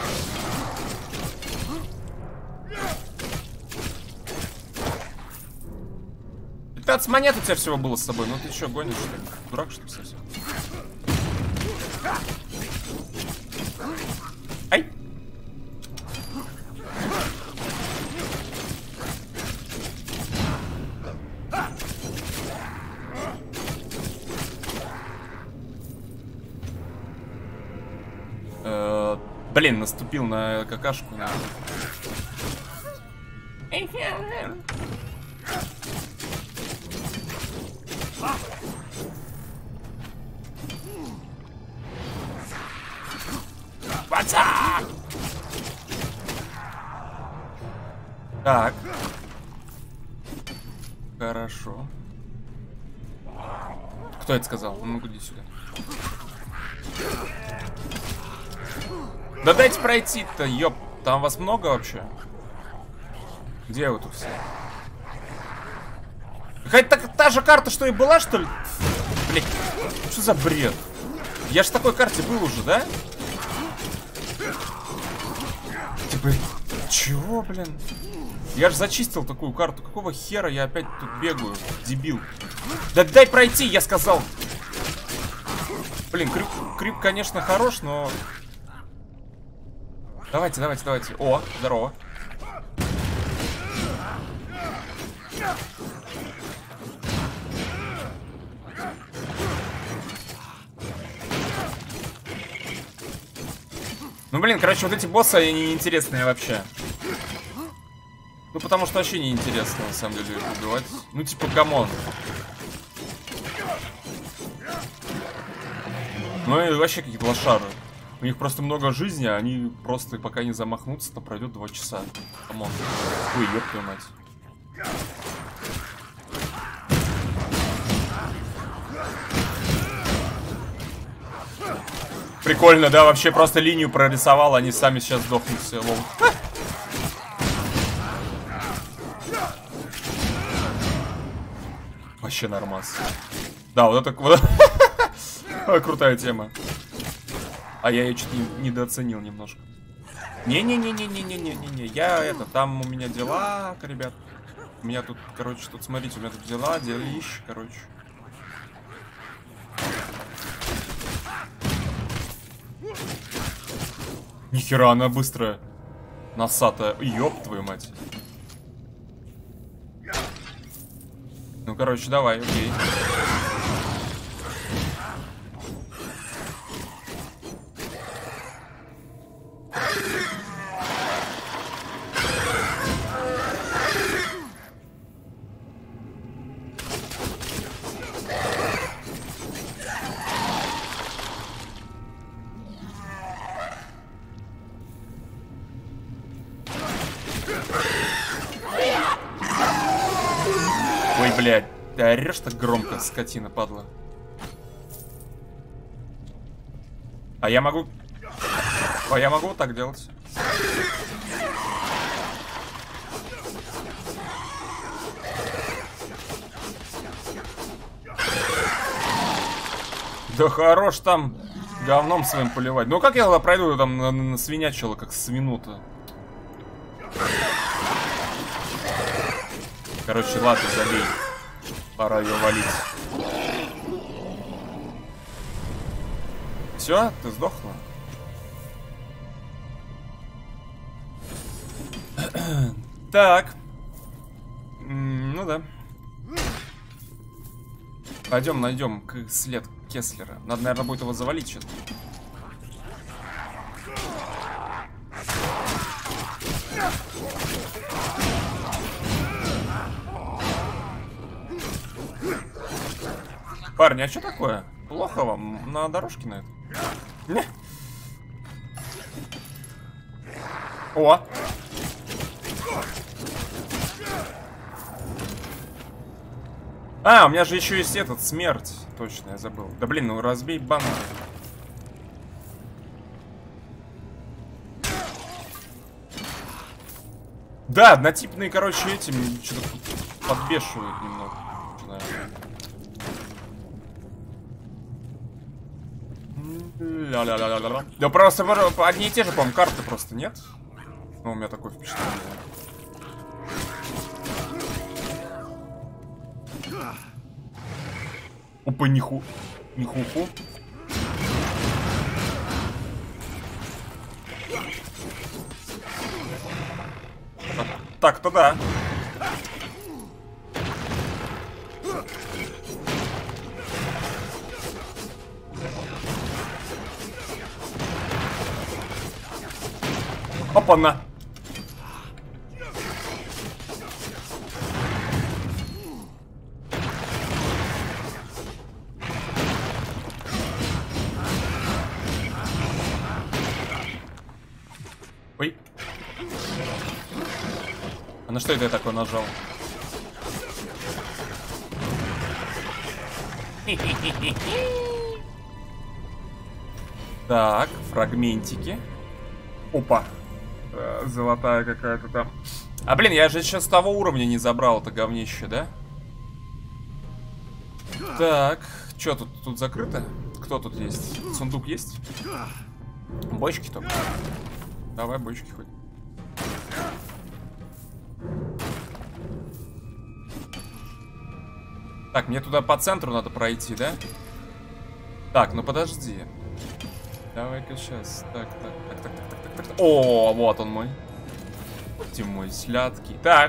S1: 15 монет у тебя всего было с собой. Ну ты чё, гонишь, что ли? Дурак, что ли, совсем? Ай! Блин, наступил на какашку. Так. Хорошо. Кто это сказал? Ну-ка, иди сюда. Да дайте пройти-то, ёп. Там вас много вообще? Где вы тут все? Какая-то та же карта, что и была, что ли? Блин, что за бред? Я ж в такой карте был уже, да? Типа, чего, блин? Я же зачистил такую карту. Какого хера я опять тут бегаю? Дебил. Да дай пройти, я сказал. Блин, крюк, конечно, хорош, но... Давайте, давайте, давайте. О, здорово. Ну, блин, короче, вот эти боссы, они неинтересные вообще. Ну, потому что вообще неинтересно, на самом деле, их убивать. Ну, типа, камон. Ну, и вообще какие-то лошары. У них просто много жизни, а они просто, пока не замахнутся, то пройдет 2 часа. Камон. Ой, ёб твою мать. Прикольно, да? Вообще просто линию прорисовал, они сами сейчас сдохнут все, лол. Вообще нормас. Да, вот это... Вот... крутая тема. А я ее чуть недооценил немножко. Не-не-не-не-не-не-не-не. Я это, там у меня дела, ребят. У меня тут, короче, тут, смотрите, у меня тут дела, делища, короче. Нихера она быстрая. Носатая. Ёб твою мать. Ну, короче, давай, окей. Ой, блядь, ты орешь так громко, скотина, падла. А я могу... А я могу вот так делать. Да хорош там говном своим поливать. Ну как я тогда пройду там на свинячило, как свину-то? Короче, ладно, забей. Пора ее валить. Все, ты сдохла? Так. Ну да. Пойдем найдем след Кеслера. Надо, наверное, будет его завалить сейчас. Парни, а что такое? Плохо вам на дорожке на это? О! А, у меня же еще есть этот, смерть. Точно, я забыл. Да блин, ну разбей банан. Да, однотипные, короче, эти что-то подбешивают немного. Ля-ля-ля-ля-ля. Да просто одни и те же, по-моему, карты просто нет. Ну, у меня такое впечатление. Опа, нихуху. Так-то да. Опа-на. Ой. А на что это я такое нажал? Так, фрагментики. Опа. Золотая какая-то там. А блин, я же сейчас с того уровня не забрал это говнище, да? Так, что тут закрыто? Кто тут есть? Сундук есть? Бочки только. Давай бочки хоть. Так, мне туда по центру надо пройти, да? Так, ну подожди. Давай-ка сейчас. Так. О, вот он мой. Ты мой сладкий. Так.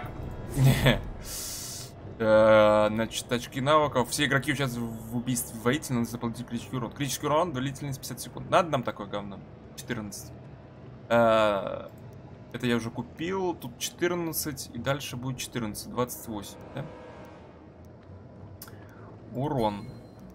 S1: Значит, очки навыков. Все игроки участвуют в убийстве воительно, заплатить критический урон. Критический урон, длительность 50 секунд. Надо нам такое говно? 14. Это я уже купил. Тут 14. И дальше будет 14. 28, да? Урон.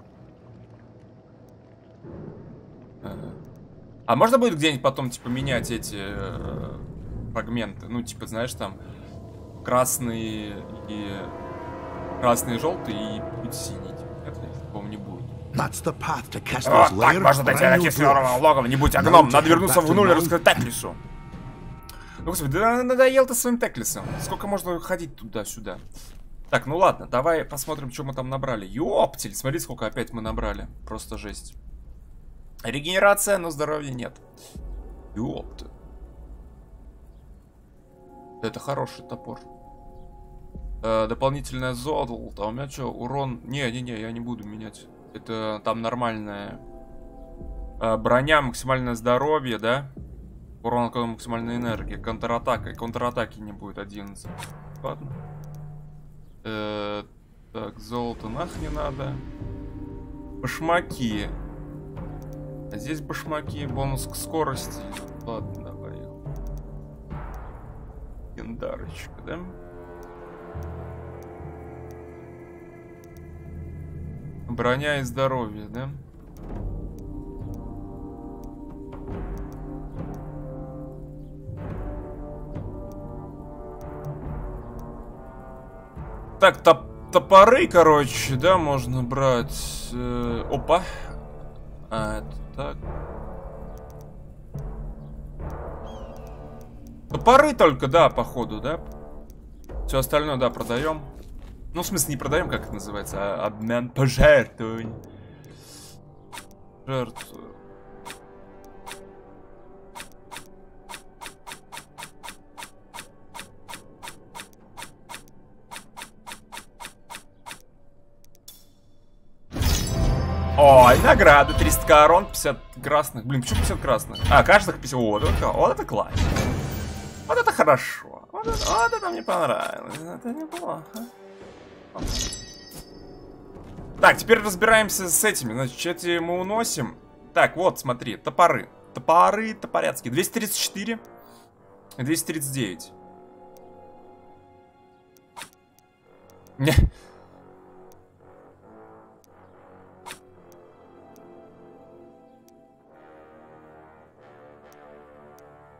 S1: А можно будет где-нибудь потом, типа, менять эти фрагменты? Ну, типа, знаешь, там красные и желтые и будет синий. Это, по-моему, не будет.
S3: Так, можно дойти до кислородного логова, не будь огном. Надо вернуться в нуль и рассказать Теклису.
S1: Ну, господи, да надоел ты своим Теклисом. Сколько можно ходить туда-сюда? Так, ну ладно, давай посмотрим, что мы там набрали. Ёптель, смотри, сколько опять мы набрали. Просто жесть. Регенерация, но здоровья нет. Ёпта. Это хороший топор. Дополнительное золото. А у меня что, урон? Не, я не буду менять. Это там нормальная броня, максимальное здоровье, да? Урон, максимальная энергия. Контратака. Контратаки не будет 11. Ладно. Так, золото нахрен не надо. Башмаки. А здесь башмаки, бонус к скорости. Ладно, давай. Легендарочка, да? Броня и здоровье, да? Так, топоры, короче, да, можно брать. Опа. А, это так. Топоры только, да, походу, да? Все остальное, да, продаем. Ну, в смысле, не продаем, как это называется, а обмен пожертвований. Жертвую. Ой, награды, 300 корон, 50 красных. Блин, почему 50 красных? А, каждых 50. Вот это класс. Вот это хорошо. Вот это мне понравилось. Это неплохо. Так, теперь разбираемся с этими. Значит, эти мы уносим. Так, вот, смотри, топоры. Топоры, топоряцкие. 234 и 239. Не.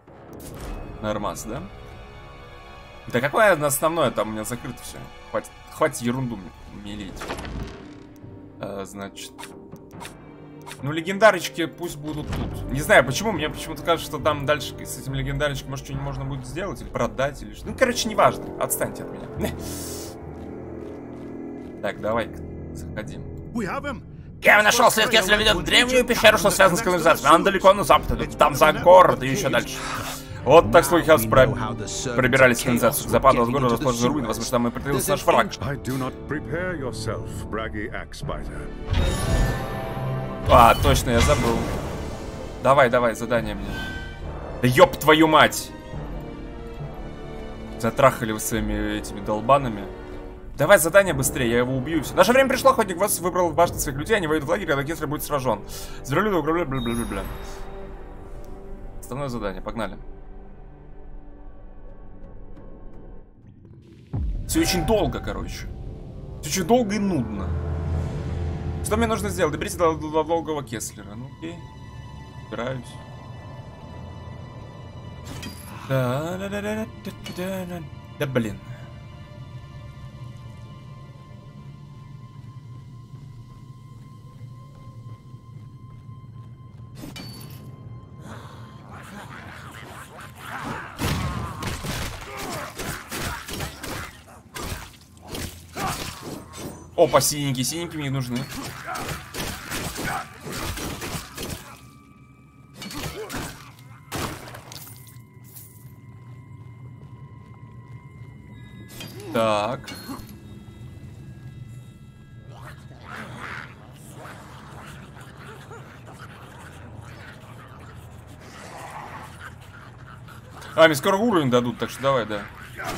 S1: Нормас, да? Да какое основное там у меня закрыто все? Хватит Хватит ерунду мне лить. Значит... Ну, легендарочки пусть будут тут. Не знаю, почему. Мне почему-то кажется, что там дальше с этим легендарочком, может, что-нибудь можно будет сделать или продать, или что. Ну, короче, неважно. Отстаньте от меня. Так, давай-ка, заходим.
S3: Я нашел след Кеслера, ведет в древнюю пещеру, что связано с канализацией. Он далеко на запад, там за город и еще дальше. Вот так слухи Хаус пробирались в канализацию. К западу от города расположены руины, возможно, там и притаился наш враг. А, точно, я забыл. Давай, задание мне. Да ёб твою мать! Затрахали вы своими этими долбанами. Давай задание быстрее, я его убью и все. Наше время пришло, охотник вас выбрал в башне своих людей, они воюют в лагере, когда Кеслер будет сражен. Зверолюды угрожают, бля-бля-бля-бля. Основное задание, погнали. Все очень долго, короче. Все очень долго и нудно. Что мне нужно сделать? Доберитесь до долгого Кеслера. Ну окей. Убираюсь. Да блин. Опа, синенькие, синенькие мне нужны. Так. А, мне скоро уровень дадут, так что давай, да.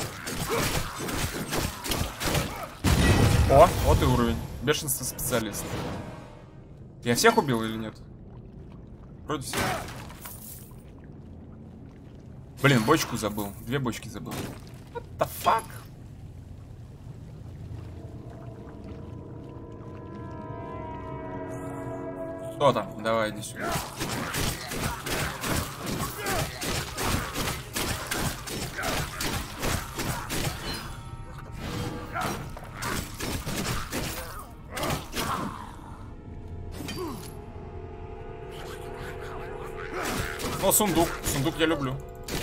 S3: О, вот и уровень. Бешенство специалист. Я всех убил или нет? Вроде всех. Блин, бочку забыл. 2 бочки забыл. What the fuck? Кто там? Давай, иди сюда. О, сундук. Сундук я люблю.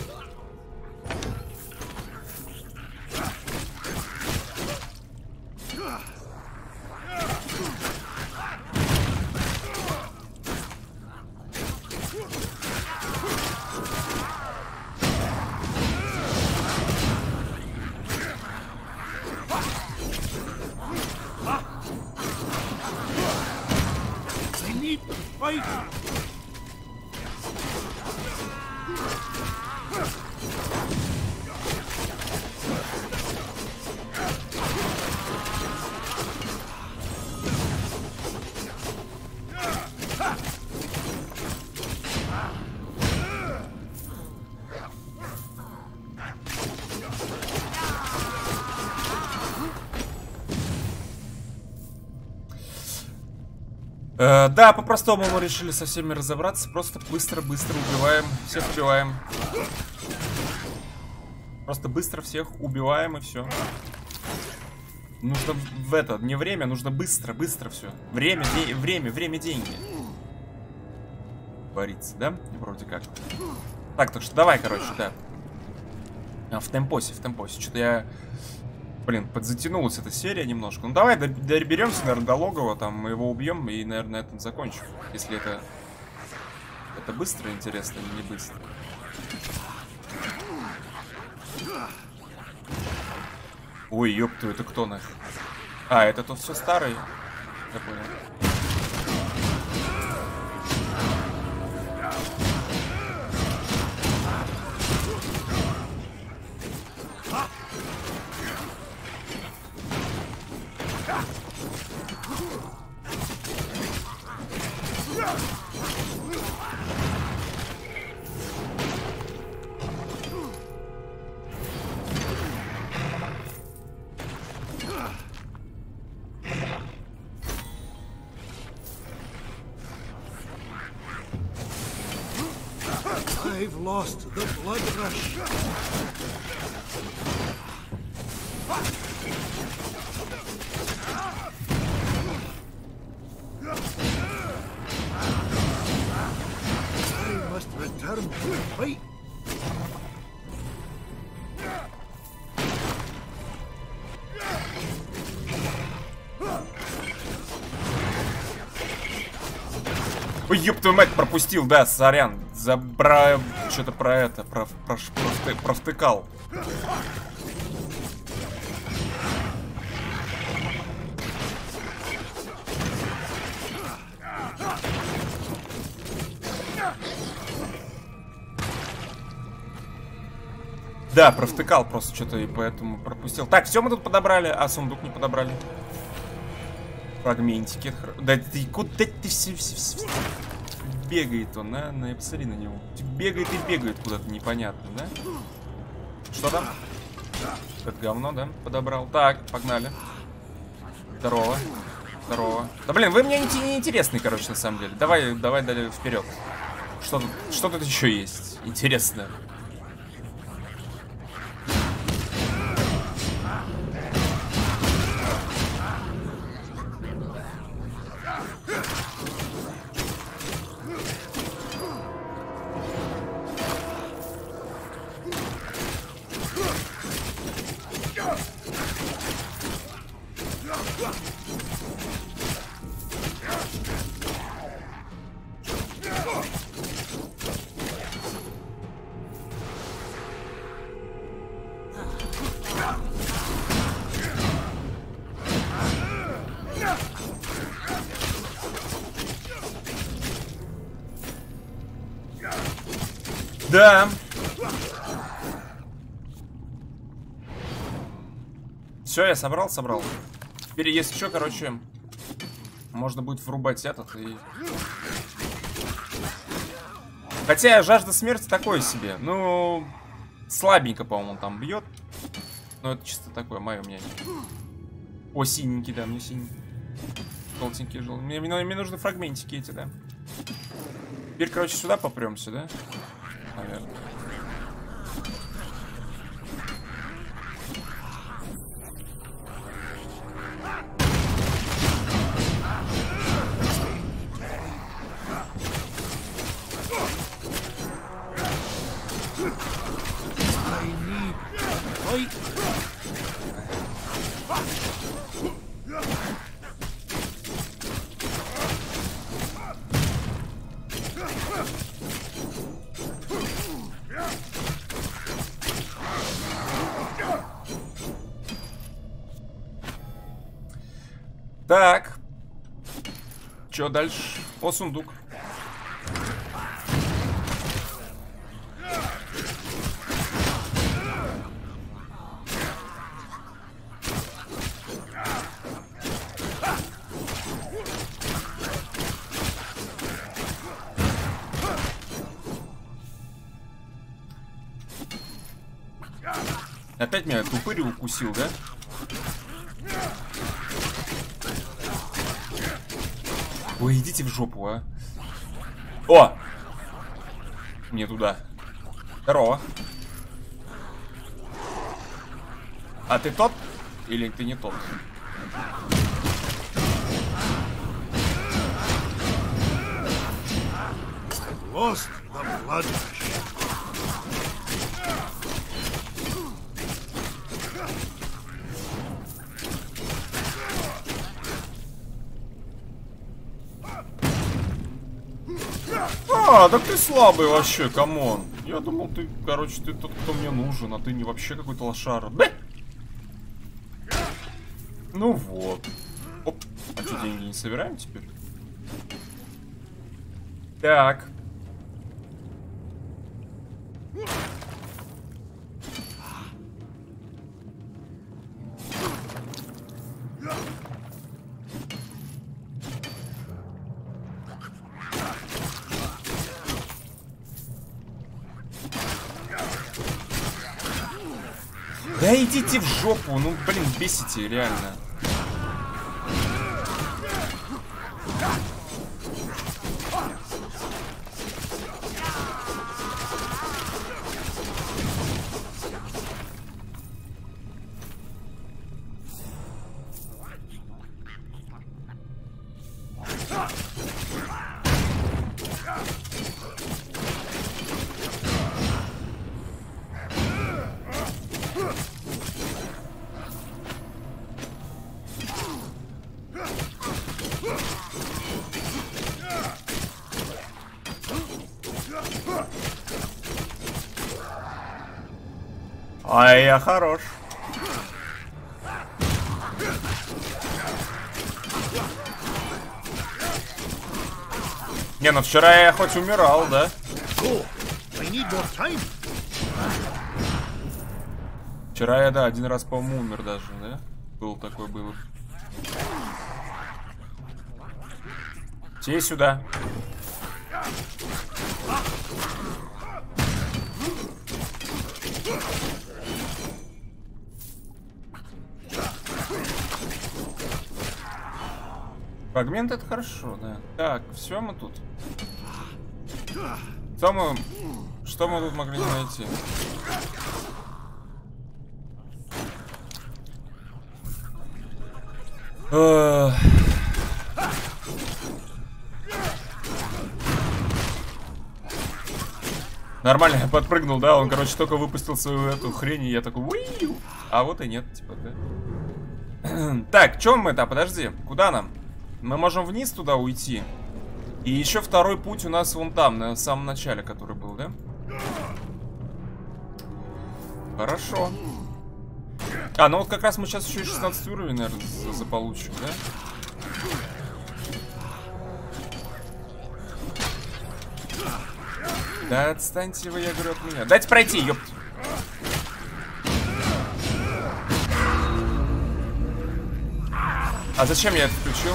S3: Да, по-простому мы решили со всеми разобраться. Просто быстро-быстро убиваем. Всех убиваем. Просто быстро всех убиваем и все. Нужно в это, не время, нужно быстро все. Время, деньги. Борится, да? Вроде как. Так что давай, короче, да. В темпосе. Что-то я... Блин, подзатянулась эта серия немножко. Ну давай доберемся, наверное, до логова, там мы его убьем и, наверное, на этом закончим. Если это быстро, интересно или не быстро. Ой, ёпту, это кто нахер? А, это тут все старый. Я понял.
S2: I've lost the blood rush.
S3: Ой, ёб твою мать, пропустил, да, сорян. Что-то про это, провтыкал. Да, провтыкал просто что-то и поэтому пропустил. Так, все мы тут подобрали, а сундук не подобрали. Фрагментики. Да ты куда ты все бегает он, на посмотри на него. Бегает и бегает куда-то непонятно, да? Что там? Это говно, да? Подобрал. Так, погнали. Здорово. Здорово. Да блин, вы мне не интересны, короче, на самом деле. Давай далее вперед. Что тут еще есть? Интересно. Да. Все, я собрал. Теперь, если что, короче, можно будет врубать этот и... Хотя жажда смерти такое себе. Ну, слабенько, по-моему, он там бьет. Но это чисто такое, мое мнение. О, синенький, да, мне синенький. Желтенький, желтенький. Мне нужны фрагментики эти, да. Теперь, короче, сюда попремся, да? Наверное. Так. Чё дальше? О, сундук. Опять меня тупырь укусил, да? Ой, идите в жопу, а. О! Не туда. Здорово. А ты тот? Или ты не тот?
S2: Lost the blood.
S3: А, так ты слабый вообще, камон. Я думал, ты, короче, ты тот, кто мне нужен, а ты не вообще какой-то лошара. Да? Ну вот. Оп, а что, деньги не собираем теперь? Так. Да идите в жопу, ну блин, бесите, реально. А я хорош. Не, ну вчера я хоть умирал, да? Вчера я, да, один раз, по-моему, умер даже, да? Был такой, было. Все сюда. Фрагмент это хорошо, да. Так, все мы тут. Что мы тут могли найти? Нормально, я подпрыгнул, да? Он, короче, только выпустил свою эту хрень, и я такой, уи! А вот и нет, типа, да? Так, чем мы-то? Подожди, куда нам? Мы можем вниз туда уйти. И еще второй путь у нас вон там, на самом начале, который был, да? Хорошо. А, ну вот как раз мы сейчас еще и 16 уровень, наверное, заполучим, да? Да отстаньте вы, я говорю, от меня. Дайте пройти, ёпт. А зачем я это включил?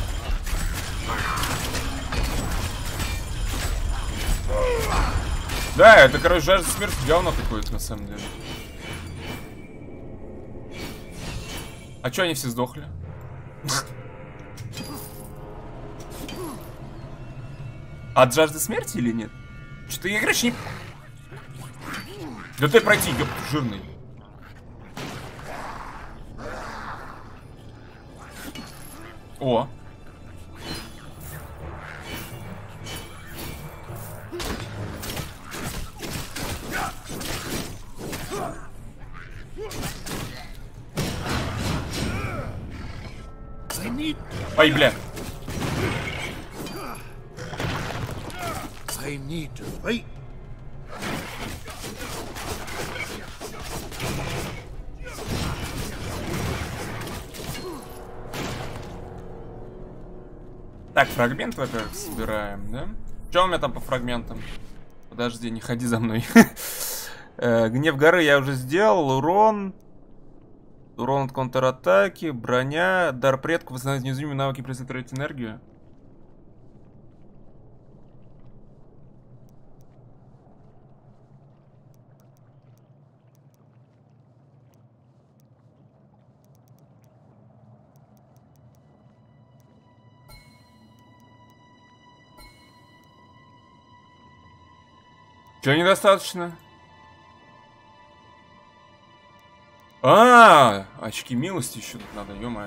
S3: Да, это, короче, жажда смерти говно какое-то, на самом деле. А чё они все сдохли? От жажды смерти или нет? Что-то я, короче, не... Да ты пройти, ёпт, жирный. О. Ай, бля. Так, фрагмент, во-первых, собираем, да? Что у меня там по фрагментам? Подожди, не ходи за мной. Гнев горы я уже сделал. Урон. Урон от контратаки. Броня. Дар предков. Восстановить неуязвимые навыки, присутствовать энергию. Чего недостаточно? Очки милости еще тут надо, ё-моё.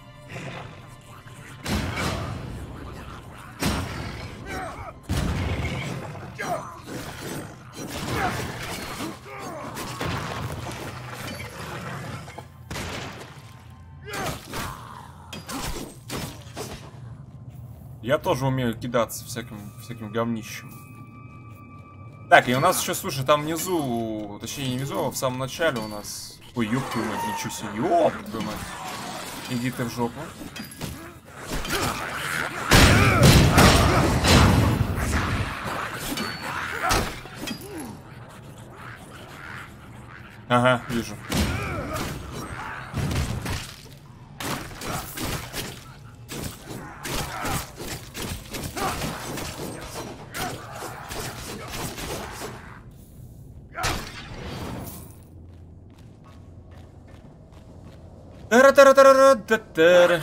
S3: Я тоже умею кидаться всяким говнищем. Так, и у нас еще, слушай, там внизу, точнее не внизу, а в самом начале у нас... Ой, ёб твою мать, ничего себе, ёб твою мать. Иди ты в жопу. Ага, вижу. Тара-тара-тара-тара-тара.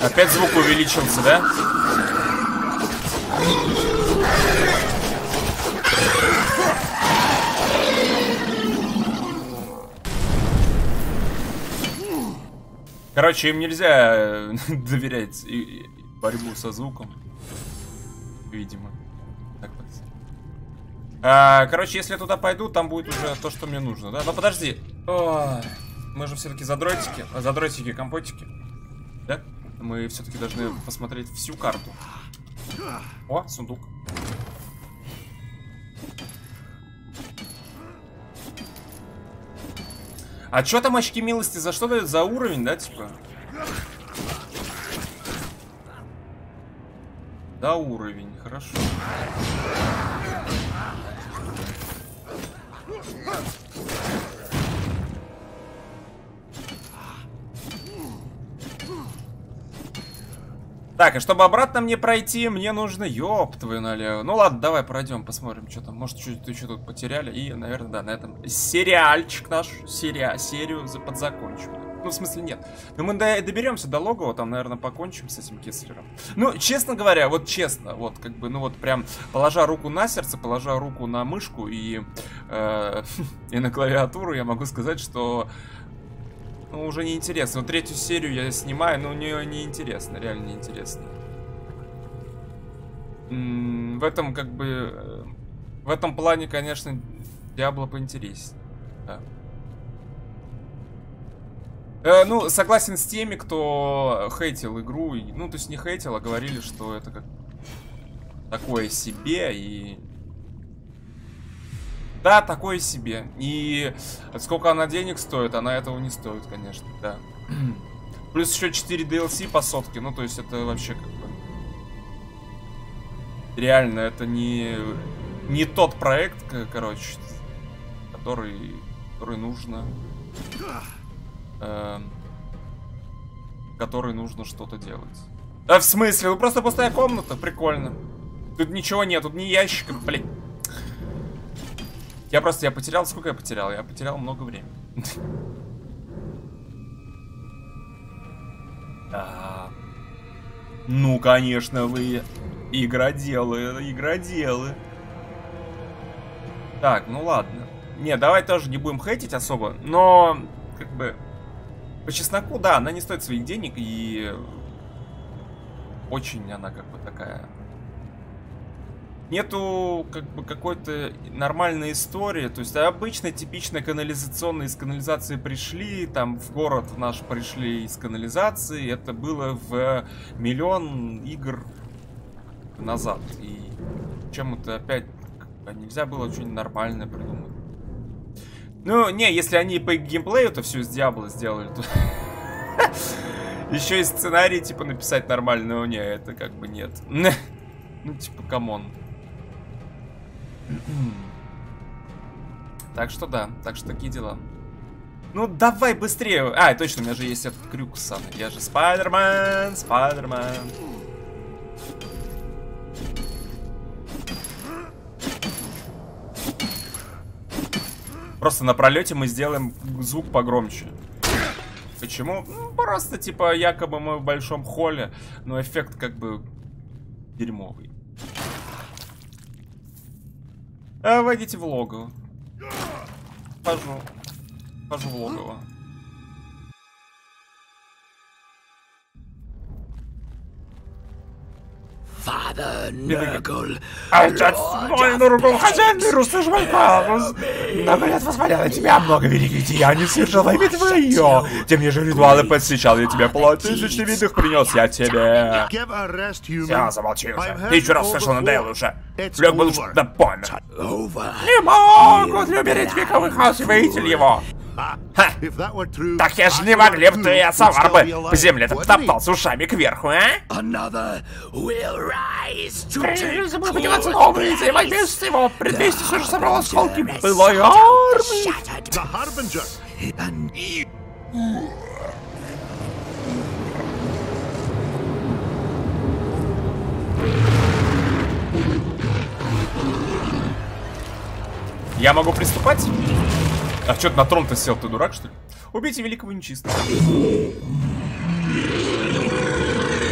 S3: Опять звук увеличился, да? Короче, им нельзя доверять борьбу со звуком. Видимо. Так вот. Короче, если я туда пойду, там будет уже то, что мне нужно, да? Но подожди. Ой, мы же все-таки задротики. Задротики, компотики. Да? Мы все-таки должны посмотреть всю карту. О, сундук. А что там очки милости? За что дают? За уровень, да, типа? Да, уровень, хорошо. Так, и чтобы обратно мне пройти, мне нужно, ёб твою налево. Ну ладно, давай пройдем, посмотрим, что там. Может, что-то еще тут потеряли. И, наверное, да, на этом сериальчик наш, серию подзакончим. Ну, в смысле, нет. Но мы доберемся до логова, там, наверное, покончим с этим Кесслером. Ну, честно говоря, вот честно, вот, как бы, ну вот прям, положа руку на сердце, положа руку на мышку и на клавиатуру, я могу сказать, что... Ну, уже не интересно. Вот третью серию я снимаю, но у нее не интересно, реально не интересно. В этом, как бы... В этом плане, конечно, Диабло поинтереснее. Да. Ну, согласен с теми, кто хейтил игру. Ну, то есть не хейтил, а говорили, что это как такое себе и... Да, такое себе. И сколько она денег стоит, она этого не стоит, конечно, да. Плюс еще 4 DLC по сотке. Ну, то есть это вообще как бы... Реально, это не тот проект, короче, который нужно... который нужно что-то делать. Да в смысле? Ну просто пустая комната, прикольно. Тут ничего нет, тут ни ящика, блин. Я потерял, сколько я потерял? Я потерял много времени. Ну, конечно, вы игроделы. Так, ну ладно. Не, давай тоже не будем хейтить особо, но, как бы, по чесноку, да, она не стоит своих денег, и очень она, как бы, такая... Нету, как бы, какой-то нормальной истории. То есть обычная, типичная канализационная. Из канализации пришли, там в город наш пришли из канализации. Это было в миллион игр назад. И чем это опять нельзя было что-нибудь нормальное придумать. Ну, не, если они по геймплею это все с Диабло сделали, то... Еще и сценарий, типа, написать нормально. Но не, это как бы нет. Ну, типа, камон. Так что да, так что такие дела. Ну давай быстрее. А, точно, у меня же есть этот крюк ссаный. Я же Спайдермен. Просто на пролете мы сделаем звук погромче. Почему? Ну, просто типа якобы мы в большом холле, но эффект как бы дерьмовый. Войдите в логово. Хожу в логово.
S2: Отец мой, Нургул, хозяин миру, слышь мой голос. Много лет восхвалял я тебя, много великих деяний совершил во имя твое. Тем ниже ритуалы посещал я тебя, плоть тысячи видных принес я тебе. Все, замолчи уже. Ты еще раз слышал, надоел уже. Лег бы лучше да помер. Не могут ли умереть вековый хаос и воитель его? Ха! Так я же не могли бы, ты Асавар бы по земле-то потоптался ушами кверху, а? Прежде мы подниматься новые, занимать место его, предвестие все же собрал осколки былой армии.
S3: Я могу приступать? А что ты на трон-то сел, ты дурак, что ли? Убейте великого нечистого.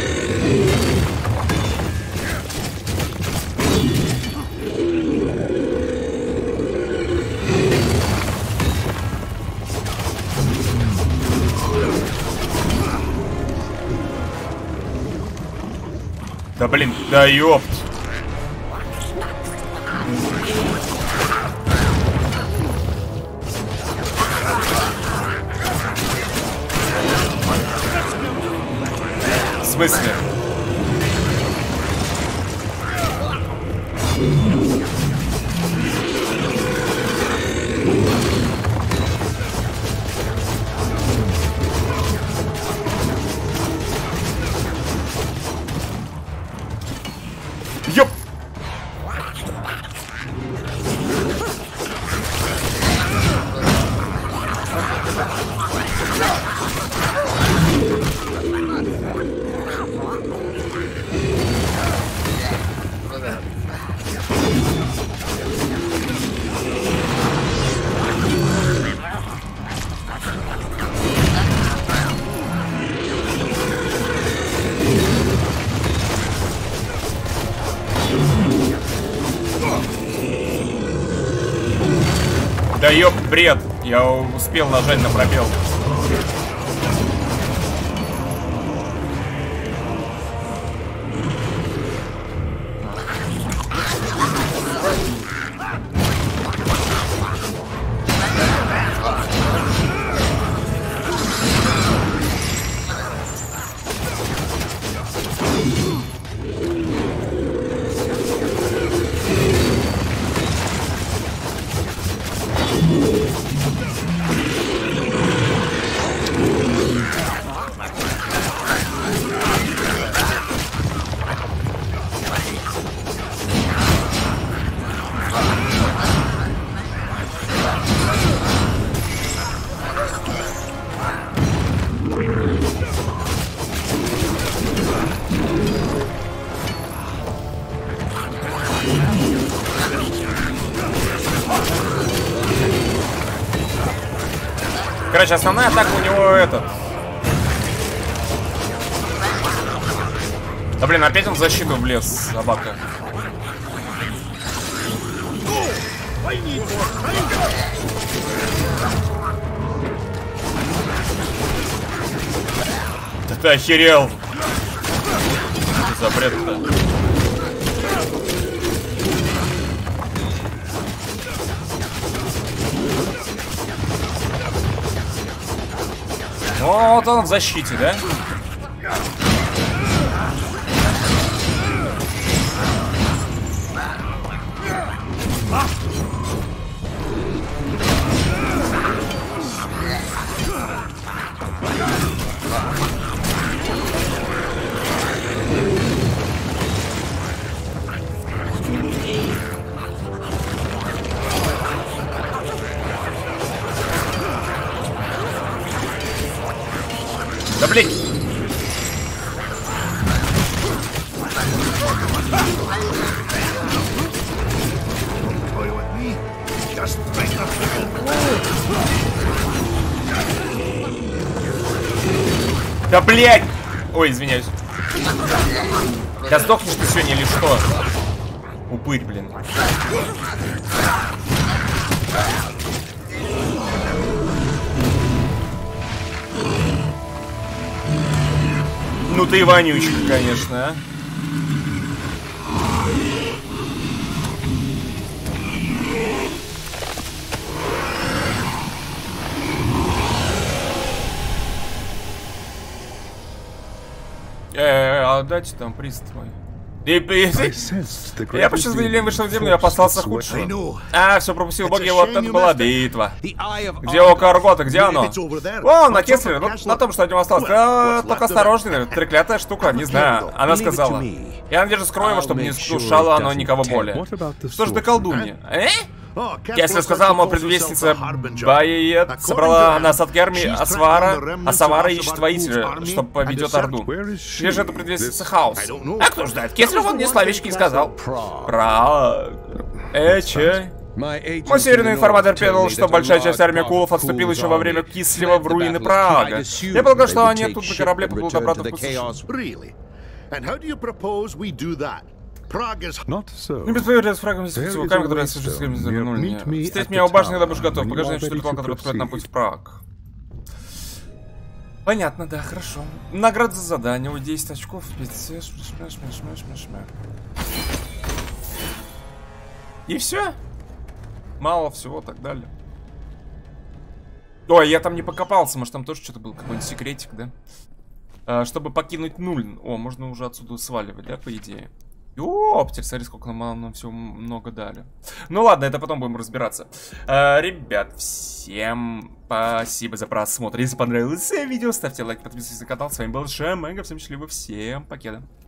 S3: Да блин, да ёпт. В смысле? Ёп! Да ёп, бред! Я успел нажать на пробел. Короче, основная атака у него этот. Да блин, опять он в защиту влез, собака. Да ты охерел! Что за бред-то? Вот он в защите, да? Да блин! Да блять! Ой, извиняюсь. Да сдохнешь ты сегодня или что? Упырь, блин. Ну ты и вонючка, конечно, а. Отдайте там приз твой. Я почти заделен вышел в землю, я опасался худшего. А, все пропустил, боги, вот это была битва. Где око Аргота, где оно? Вон, на Кеслере, на том, что от него осталось. Только осторожней, треклятая штука, не знаю. Она сказала. Я надеюсь, скрою его, чтобы не искушало оно никого более. Что ж ты колдунья? Если сказал, мол, предвестница Баиет собрала на осадки армии Асавара ищет воителя, чтобы поведет Орду. Где же эта предвестница Хаос? А кто ж знает? Кеслер вон мне словечки не сказал. Праг. Че? Мой северный информатор передал, что большая часть армии Кулов отступила еще во время Кислева в руины Прага. Я полагаю, что они тут на корабле поплывут обратно в пустошь. Не беспокойся с фрагом здесь руками, которые совершенно завернули меня. Встреть меня у башни, когда будешь готов. Покажи мне что ритуал, который откроет нам путь в Праг.
S1: Понятно, да, хорошо. Награда за задание, ой, 10 очков, 5. И все? Мало всего, так далее. Ой, я там не покопался, может там тоже что-то был, какой-нибудь секретик, да? Чтобы покинуть нуль. О, можно уже отсюда сваливать, да, по идее? Ёптер, смотри, сколько нам всего много дали. Ну ладно, это потом будем разбираться. Ребят, всем спасибо за просмотр. Если понравилось видео, ставьте лайк, подписывайтесь на канал. С вами был Шамэнго, всем счастливо, всем покеда.